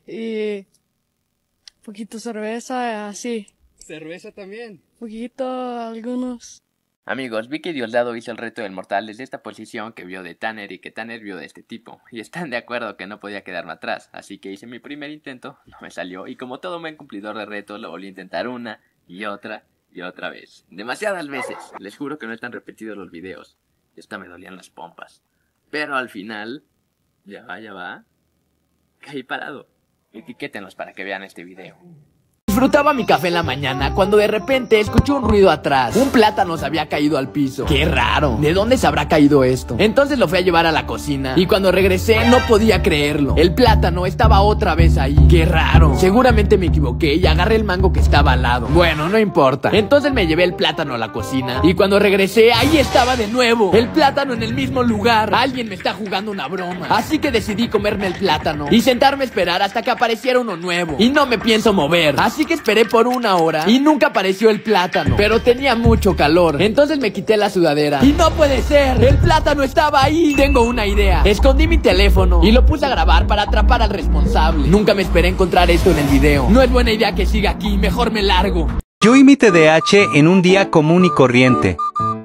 y poquito cerveza, así. ¿Cerveza también? Poquito, algunos. Amigos, vi que Diosdado hizo el reto del mortal desde esta posición que vio de Tanner y que Tanner vio de este tipo, y están de acuerdo que no podía quedarme atrás, así que hice mi primer intento, no me salió, y como todo buen cumplidor de retos lo volví a intentar una y otra y otra vez. Demasiadas veces, les juro que no están repetidos los videos, y hasta me dolían las pompas. Pero al final, ya va, ya va, caí parado. Etiquétenlos para que vean este video. Disfrutaba mi café en la mañana cuando de repente escuché un ruido atrás. Un plátano se había caído al piso. ¡Qué raro! ¿De dónde se habrá caído esto? Entonces lo fui a llevar a la cocina y cuando regresé no podía creerlo. El plátano estaba otra vez ahí. ¡Qué raro! Seguramente me equivoqué y agarré el mango que estaba al lado. Bueno, no importa. Entonces me llevé el plátano a la cocina y cuando regresé ahí estaba de nuevo. El plátano en el mismo lugar. Alguien me está jugando una broma. Así que decidí comerme el plátano y sentarme a esperar hasta que apareciera uno nuevo. Y no me pienso mover. Así que esperé por una hora y nunca apareció el plátano, pero tenía mucho calor. Entonces me quité la sudadera y no puede ser, el plátano estaba ahí. Tengo una idea, escondí mi teléfono y lo puse a grabar para atrapar al responsable. Nunca me esperé encontrar esto en el video. No es buena idea que siga aquí, mejor me largo. Yo y mi T D A H en un día común y corriente.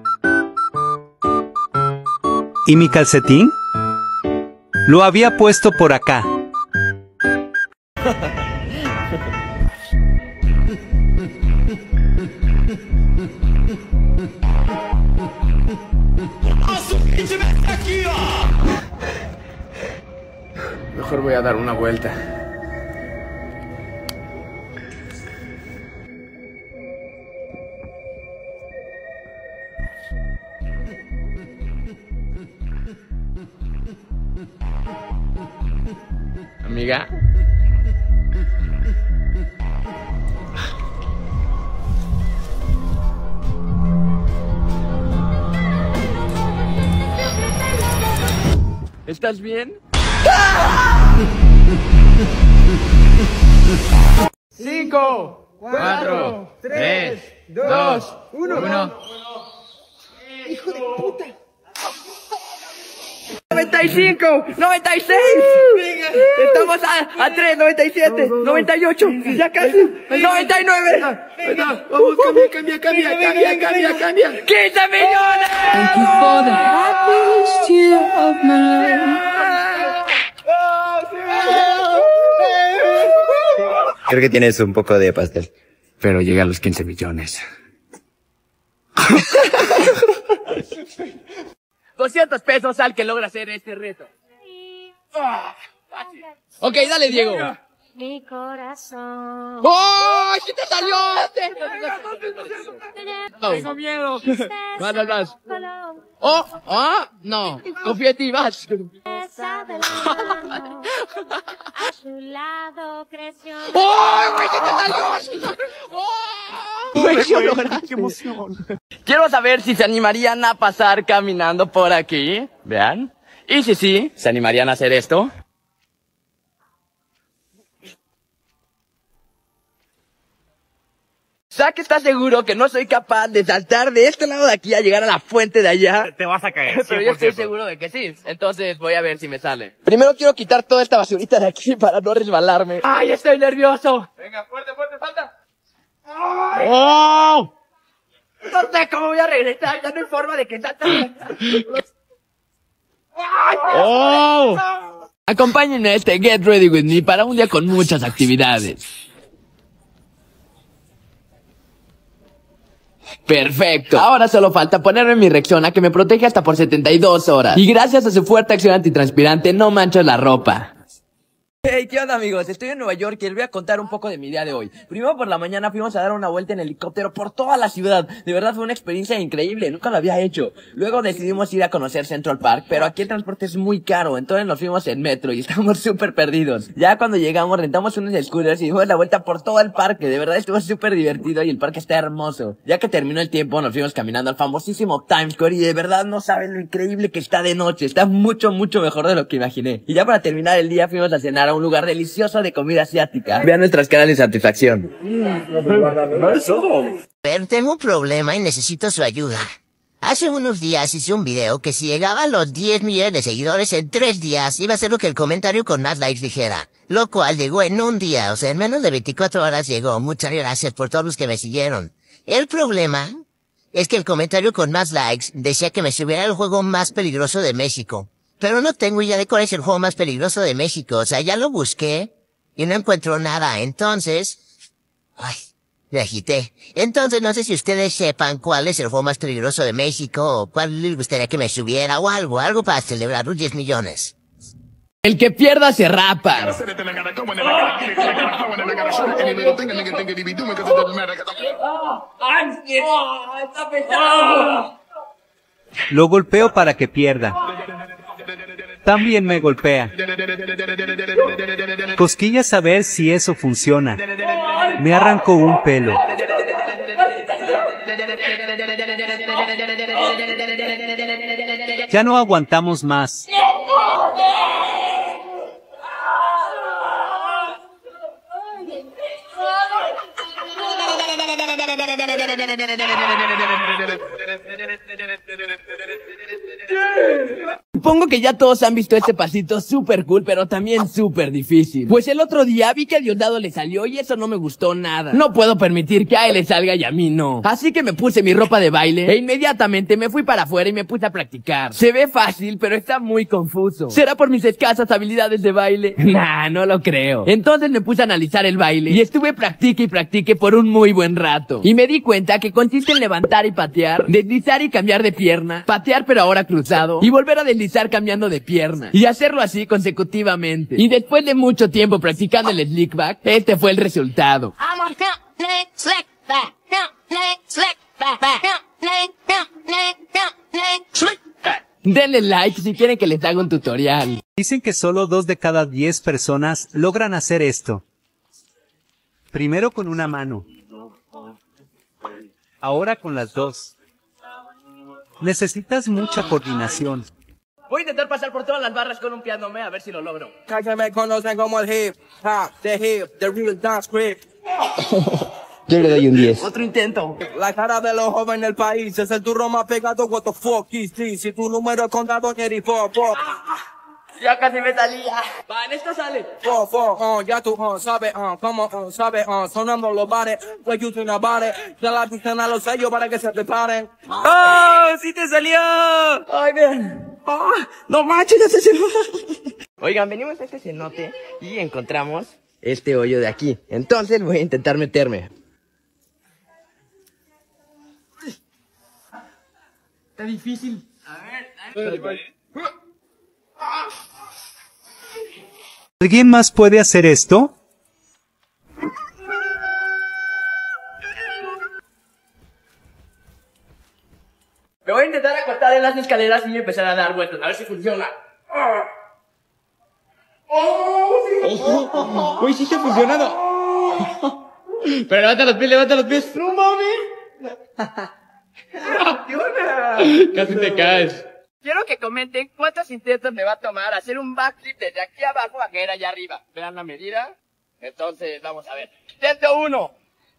¿Y mi calcetín? Lo había puesto por acá. Mejor voy a dar una vuelta. Amiga. ¿Estás bien? Cinco, cuatro, tres, dos, uno. ¡Hijo de puta! noventa y cinco, noventa y seis. Estamos a, a tres, noventa y siete, noventa y ocho, ya casi, noventa y nueve. Vamos, cambia, cambia, cambia, cambia, cambia, cambia. ¡quince millones! Thank you for the happiest year of my life. Creo que tienes un poco de pastel. Pero llegué a los quince millones. doscientos pesos al que logra hacer este reto. Ah, ok, dale, Diego. Mi corazón. ¡Oh! ¡Sí te salió! Tengo miedo. Vas, vas, vas. ¡Oh! ¡Ah! No. Confía en ti, vas. A su lado creció. ¡Oh! ¡Güey, sí te salió! ¡Oh! Güey, qué emoción. ¡Qué emoción! Quiero saber si se animarían a pasar caminando por aquí. Vean. Y si sí, ¿se animarían a hacer esto? Zack está seguro que no soy capaz de saltar de este lado de aquí a llegar a la fuente de allá. Te vas a caer. Pero yo estoy seguro de que sí. Entonces voy a ver si me sale. Primero quiero quitar toda esta basurita de aquí para no resbalarme. ¡Ay, estoy nervioso! Venga, fuerte, fuerte, salta. ¡Oh! No sé cómo voy a regresar. Ya no hay forma de que salte. ¡Oh! Acompáñenme a este Get Ready With Me para un día con muchas actividades. Perfecto. Ahora solo falta ponerme mi Rexona que me protege hasta por setenta y dos horas. Y gracias a su fuerte acción antitranspirante no mancho la ropa. Hey, ¿qué onda, amigos? Estoy en Nueva York y les voy a contar un poco de mi día de hoy. Primero por la mañana fuimos a dar una vuelta en helicóptero por toda la ciudad. De verdad fue una experiencia increíble, nunca lo había hecho. Luego decidimos ir a conocer Central Park, pero aquí el transporte es muy caro, entonces nos fuimos en metro y estamos súper perdidos. Ya cuando llegamos rentamos unos scooters y dimos la vuelta por todo el parque. De verdad estuvo súper divertido y el parque está hermoso. Ya que terminó el tiempo nos fuimos caminando al famosísimo Times Square y de verdad no saben lo increíble que está de noche. Está mucho, mucho mejor de lo que imaginé. Y ya para terminar el día fuimos a cenar a un lugar delicioso de comida asiática. Vean nuestras caras de satisfacción. Pero tengo un problema y necesito su ayuda. Hace unos días hice un video que si llegaba a los diez millones de seguidores en tres días iba a ser lo que el comentario con más likes dijera. Lo cual llegó en un día, o sea, en menos de veinticuatro horas llegó. Muchas gracias por todos los que me siguieron. El problema es que el comentario con más likes decía que me subiera al juego más peligroso de México. Pero no tengo idea de cuál es el juego más peligroso de México. O sea, ya lo busqué y no encuentro nada. Entonces... Ay, me agité. Entonces no sé si ustedes sepan cuál es el juego más peligroso de México o cuál les gustaría que me subiera o algo. Algo para celebrar los diez millones. El que pierda se rapa. Lo golpeo para que pierda. También me golpea. Cosquillas a ver si eso funciona. Me arrancó un pelo. Ya no aguantamos más. Supongo que ya todos han visto este pasito súper cool, pero también súper difícil. Pues el otro día vi que a Diosdado le salió y eso no me gustó nada. No puedo permitir que a él le salga y a mí no. Así que me puse mi ropa de baile e inmediatamente me fui para afuera y me puse a practicar. Se ve fácil, pero está muy confuso. ¿Será por mis escasas habilidades de baile? Nah, no lo creo. Entonces me puse a analizar el baile y estuve practique y practique por un muy buen rato. Y me di cuenta que consiste en levantar y patear, deslizar y cambiar de pierna, patear pero ahora cruzado y volver a deslizar cambiando de pierna y hacerlo así consecutivamente. Y después de mucho tiempo practicando el slick back, este fue el resultado. Denle like si quieren que les haga un tutorial. Dicen que solo dos de cada diez personas logran hacer esto. Primero con una mano. Ahora con las dos. Necesitas mucha coordinación. Voy a intentar pasar por todas las barras columpiándome a ver si lo logro. Que me conocen como el hip hop, the hip, the real dance creep. Yo le doy un diez. Otro intento. La cara de los jóvenes del país es el turro más pegado. What the fuck is this? Si tu número es contado, querí for, for. Ya casi me salía. Va, en esta sale. For, for, uh, ya tú, uh, sabes, uh, como, uh, sabes, uh, sonando los bares. What you think about it? Ya la pisten a los sellos para que se preparen. ¡Oh! ¡Sí te salió! ¡Ay, bien! ¡Oh! ¡No manches, ya se cerró! Oigan, venimos a este cenote y encontramos este hoyo de aquí. Entonces voy a intentar meterme. Está difícil. A ver, a ver. ¿Alguien más puede hacer esto? Me voy a intentar acostar en las escaleras y empezar a dar vueltas, a ver si funciona. Uy, sí está funcionando. Pero levanta los pies, levanta los pies. No mames. Casi te caes. Quiero que comenten cuántos intentos me va a tomar hacer un backflip desde aquí abajo a caer allá arriba. Vean la medida. Entonces, vamos a ver. Intento uno.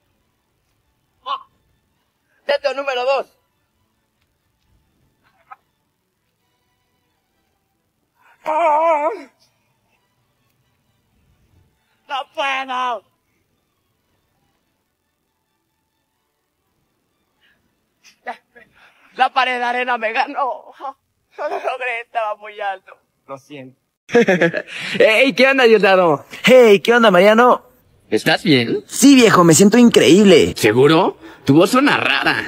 Intento número dos. No puedo. La pared de arena me ganó. No lo logré, estaba muy alto. Lo siento. Hey, ¿qué onda, Diosdado? Hey, ¿qué onda, Mariano? ¿Estás bien? Sí, viejo, me siento increíble. ¿Seguro? Tu voz suena rara.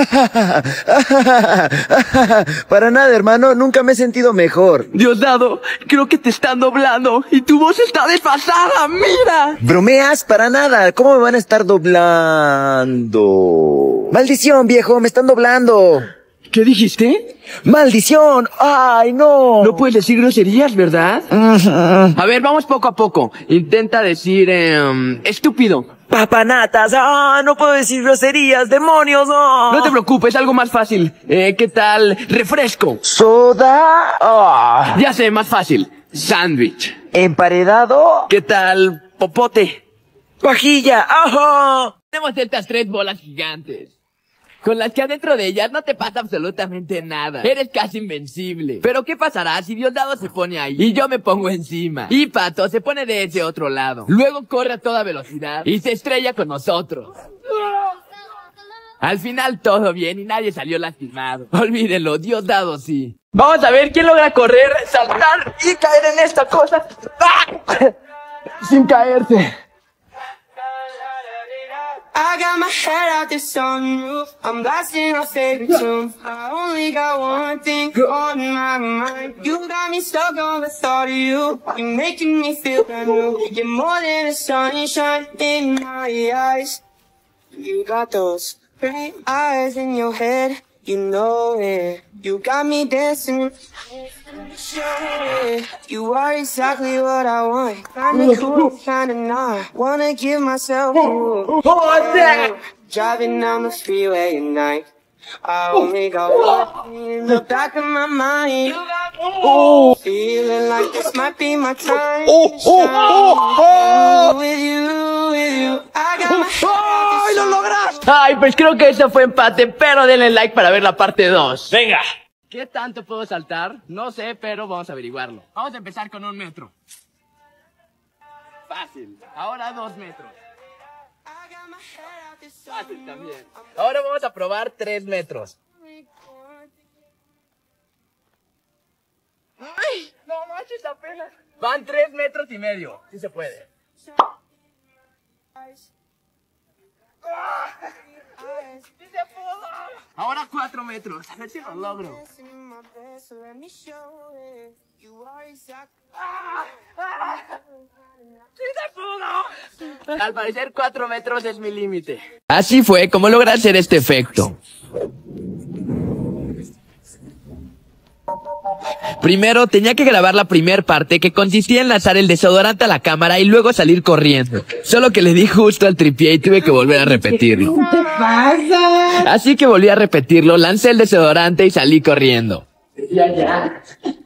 Para nada, hermano, nunca me he sentido mejor. Diosdado, creo que te están doblando y tu voz está desfasada, mira. ¿Bromeas? Para nada, ¿cómo me van a estar doblando? ¡Maldición, viejo! ¡Me están doblando! ¿Qué dijiste? ¡Maldición! ¡Ay, no! No puedes decir groserías, ¿verdad? A ver, vamos poco a poco. Intenta decir, eh, estúpido. ¡Papanatas! ¡Ah! No puedo decir groserías, demonios, no. No te preocupes, algo más fácil. Eh, ¿qué tal? Refresco. ¿Soda? Ah. Ya sé, más fácil. Sándwich. ¿Emparedado? ¿Qué tal? Popote. ¡Vajilla! ¡Ajá! Tenemos estas tres bolas gigantes, con las que adentro de ellas no te pasa absolutamente nada. Eres casi invencible. Pero ¿qué pasará si Diosdado se pone ahí y yo me pongo encima? Y Pato se pone de ese otro lado. Luego corre a toda velocidad y se estrella con nosotros. Al final todo bien y nadie salió lastimado. Olvídenlo, Diosdado sí. Vamos a ver quién logra correr, saltar y caer en esta cosa ¡ah! sin caerse. I got my head out the sunroof, I'm blasting our favorite tune. I only got one thing on my mind. You got me stuck on the thought of you. You're making me feel brand new. You're more than a sunshine in my eyes. You got those bright eyes in your head, you know it. You got me dancing. You are exactly what I want. Kinda cool, kinda not. Wanna give myself to you. Driving down the freeway at night, I only got one thing in the back of my mind. Feeling like this might be my time. With you, with you, I got my ¡Ay, lo lograste! Ay, pues creo que eso fue empate, pero denle like para ver la parte dos. ¡Venga! ¿Qué tanto puedo saltar? No sé, pero vamos a averiguarlo. Vamos a empezar con un metro. Fácil. Ahora dos metros. Fácil también. Ahora vamos a probar tres metros. ¡Ay! No manches, apenas. Van tres metros y medio. Sí se puede. ¡Sí se pudo! Ahora cuatro metros. A ver si lo logro. ¡Sí se pudo! Al parecer cuatro metros es mi límite. Así fue como logré hacer este efecto. Primero tenía que grabar la primer parte, que consistía en lanzar el desodorante a la cámara y luego salir corriendo. Solo que le di justo al tripié y tuve que volver a repetirlo. ¿Qué te pasa? Así que volví a repetirlo, lancé el desodorante y salí corriendo. Ya, ya.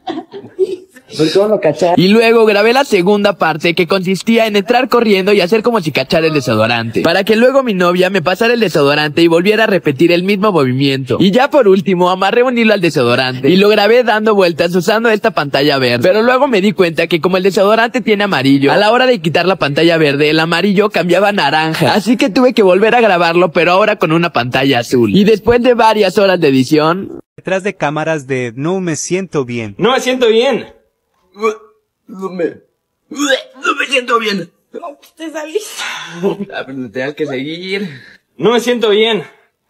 Y luego grabé la segunda parte, que consistía en entrar corriendo y hacer como si cachara el desodorante, para que luego mi novia me pasara el desodorante y volviera a repetir el mismo movimiento. Y ya por último amarré un hilo al desodorante y lo grabé dando vueltas usando esta pantalla verde. Pero luego me di cuenta que como el desodorante tiene amarillo, a la hora de quitar la pantalla verde, el amarillo cambiaba a naranja. Así que tuve que volver a grabarlo, pero ahora con una pantalla azul. Y después de varias horas de edición... Detrás de cámaras de no me siento bien. No me siento bien. No me... No me siento bien. Te saliste. Ah, pero te das que seguir. No me siento bien.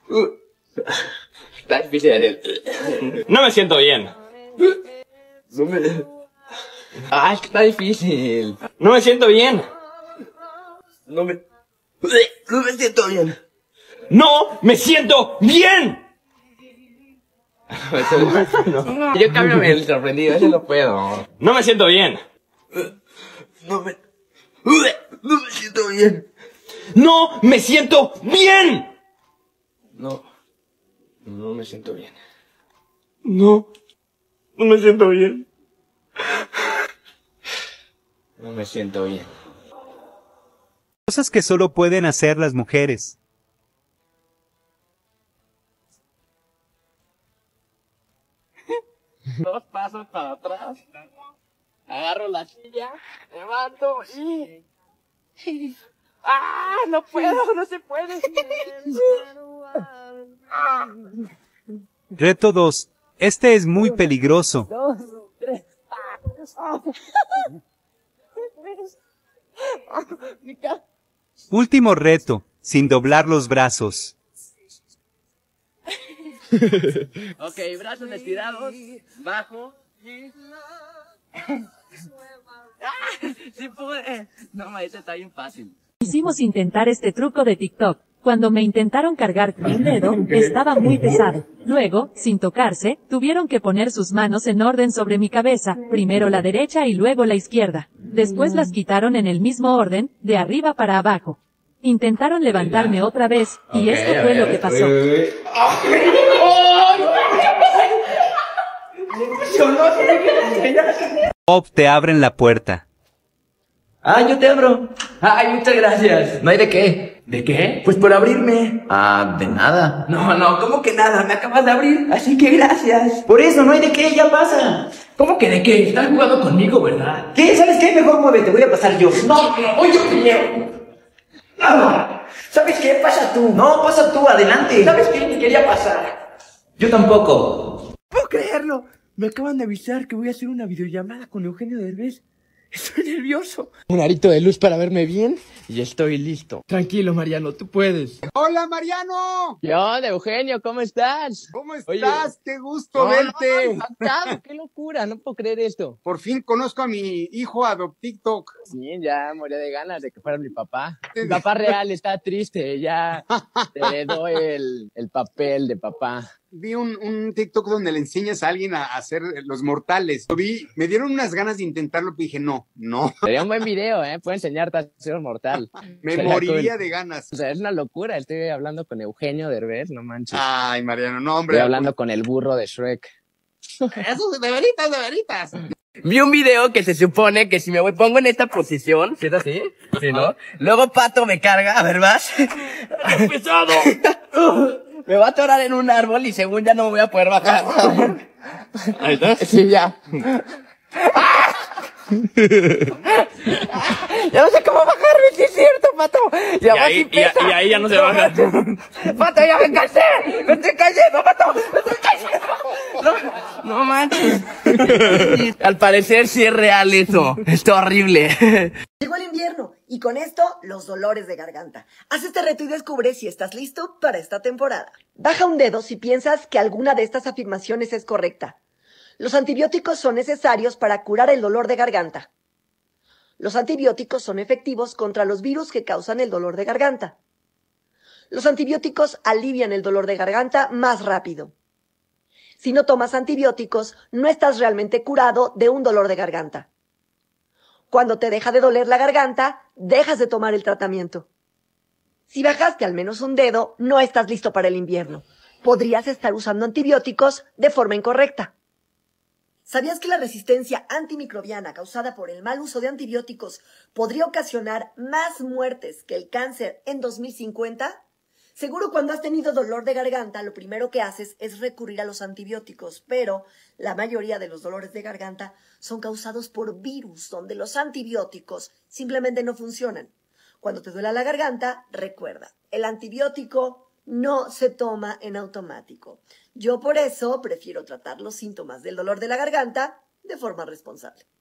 Está difícil, Ariel. No me siento bien. No me... Ah, es que está difícil. No me siento bien. No me... No me siento bien. ¡No me siento bien! No. Yo cambio el sorprendido, ese no puedo. No me siento bien. No me... No me siento bien. ¡No me siento bien! No. No me siento bien. No. No me siento bien. No me siento bien. Cosas que solo pueden hacer las mujeres. Dos pasos para atrás. Agarro la silla, levanto y... ¡Ah! No puedo, no se puede. Reto dos. Este es muy peligroso. Dos, tres. Mi ca... Último reto, sin doblar los brazos. Ok, brazos estirados, bajo. ¡Ah! ¡Sí pude! No, maestra, está bien fácil. Quisimos intentar este truco de TikTok. Cuando me intentaron cargar con un dedo, estaba muy pesado. Luego, sin tocarse, tuvieron que poner sus manos en orden sobre mi cabeza, primero la derecha y luego la izquierda. Después las quitaron en el mismo orden, de arriba para abajo. Intentaron levantarme otra vez, y esto fue lo que pasó. Bob, te abren la puerta. Ah, yo te abro. Ay, muchas gracias. No hay de qué. ¿De qué? Pues por abrirme. Ah, de nada. No, no, ¿cómo que nada? Me acabas de abrir, así que gracias. Por eso, no hay de qué, ya pasa. ¿Cómo que de qué? Estás jugando conmigo, ¿verdad? ¿Qué? ¿Sabes qué? Mejor muévete, voy a pasar yo. No, no, voy yo primero. Ah, ¿sabes qué? Pasa tú. No, pasa tú, adelante. ¿Sabes qué? Ni quería pasar. Yo tampoco. No puedo creerlo. Me acaban de avisar que voy a hacer una videollamada con Eugenio Derbez. Estoy nervioso. Un arito de luz para verme bien y estoy listo. Tranquilo, Mariano, tú puedes. ¡Hola, Mariano! ¿Qué onda, Eugenio? ¿Cómo estás? ¿Cómo estás? Oye, ¡Qué gusto no, verte! No, impactado, ¡qué locura! No puedo creer esto. Por fin conozco a mi hijo adoptiktok. Sí, ya moría de ganas de que fuera mi papá. Mi papá real está triste, ya te heredó el, el papel de papá. Vi un, un TikTok donde le enseñas a alguien a hacer los mortales. Lo vi, me dieron unas ganas de intentarlo, pero dije, no, no. Sería un buen video, ¿eh? Puedo enseñarte a hacer un mortal. Me Sería moriría cool. de ganas. O sea, es una locura. Estoy hablando con Eugenio Derbez, no manches. Ay, Mariano, no, hombre. Estoy hablando con el burro de Shrek. Eso de veritas, de veritas. Vi un video que se supone que si me voy, pongo en esta posición, ¿sí es así? Sí, ¿no? Luego Pato me carga, a ver, vas. ¡Pesado! Me va a atorar en un árbol y según ya no me voy a poder bajar. Ahí está. Sí, ya. Ya no sé cómo bajarme, sí es cierto, Pato. Ya y, ahí, y, y ahí ya no se baja. Pato, ya me cansé. Me estoy cayendo, Pato. Me estoy cayendo. No, no manches. Al parecer sí es real eso. Está horrible. Llegó el invierno y con esto los dolores de garganta. Haz este reto y descubre si estás listo para esta temporada. Baja un dedo si piensas que alguna de estas afirmaciones es correcta. Los antibióticos son necesarios para curar el dolor de garganta. Los antibióticos son efectivos contra los virus que causan el dolor de garganta. Los antibióticos alivian el dolor de garganta más rápido. Si no tomas antibióticos, no estás realmente curado de un dolor de garganta. Cuando te deja de doler la garganta, dejas de tomar el tratamiento. Si bajaste al menos un dedo, no estás listo para el invierno. Podrías estar usando antibióticos de forma incorrecta. ¿Sabías que la resistencia antimicrobiana causada por el mal uso de antibióticos podría ocasionar más muertes que el cáncer en dos mil cincuenta? Seguro cuando has tenido dolor de garganta, lo primero que haces es recurrir a los antibióticos, pero la mayoría de los dolores de garganta son causados por virus, donde los antibióticos simplemente no funcionan. Cuando te duela la garganta, recuerda, el antibiótico no se toma en automático. Yo por eso prefiero tratar los síntomas del dolor de la garganta de forma responsable.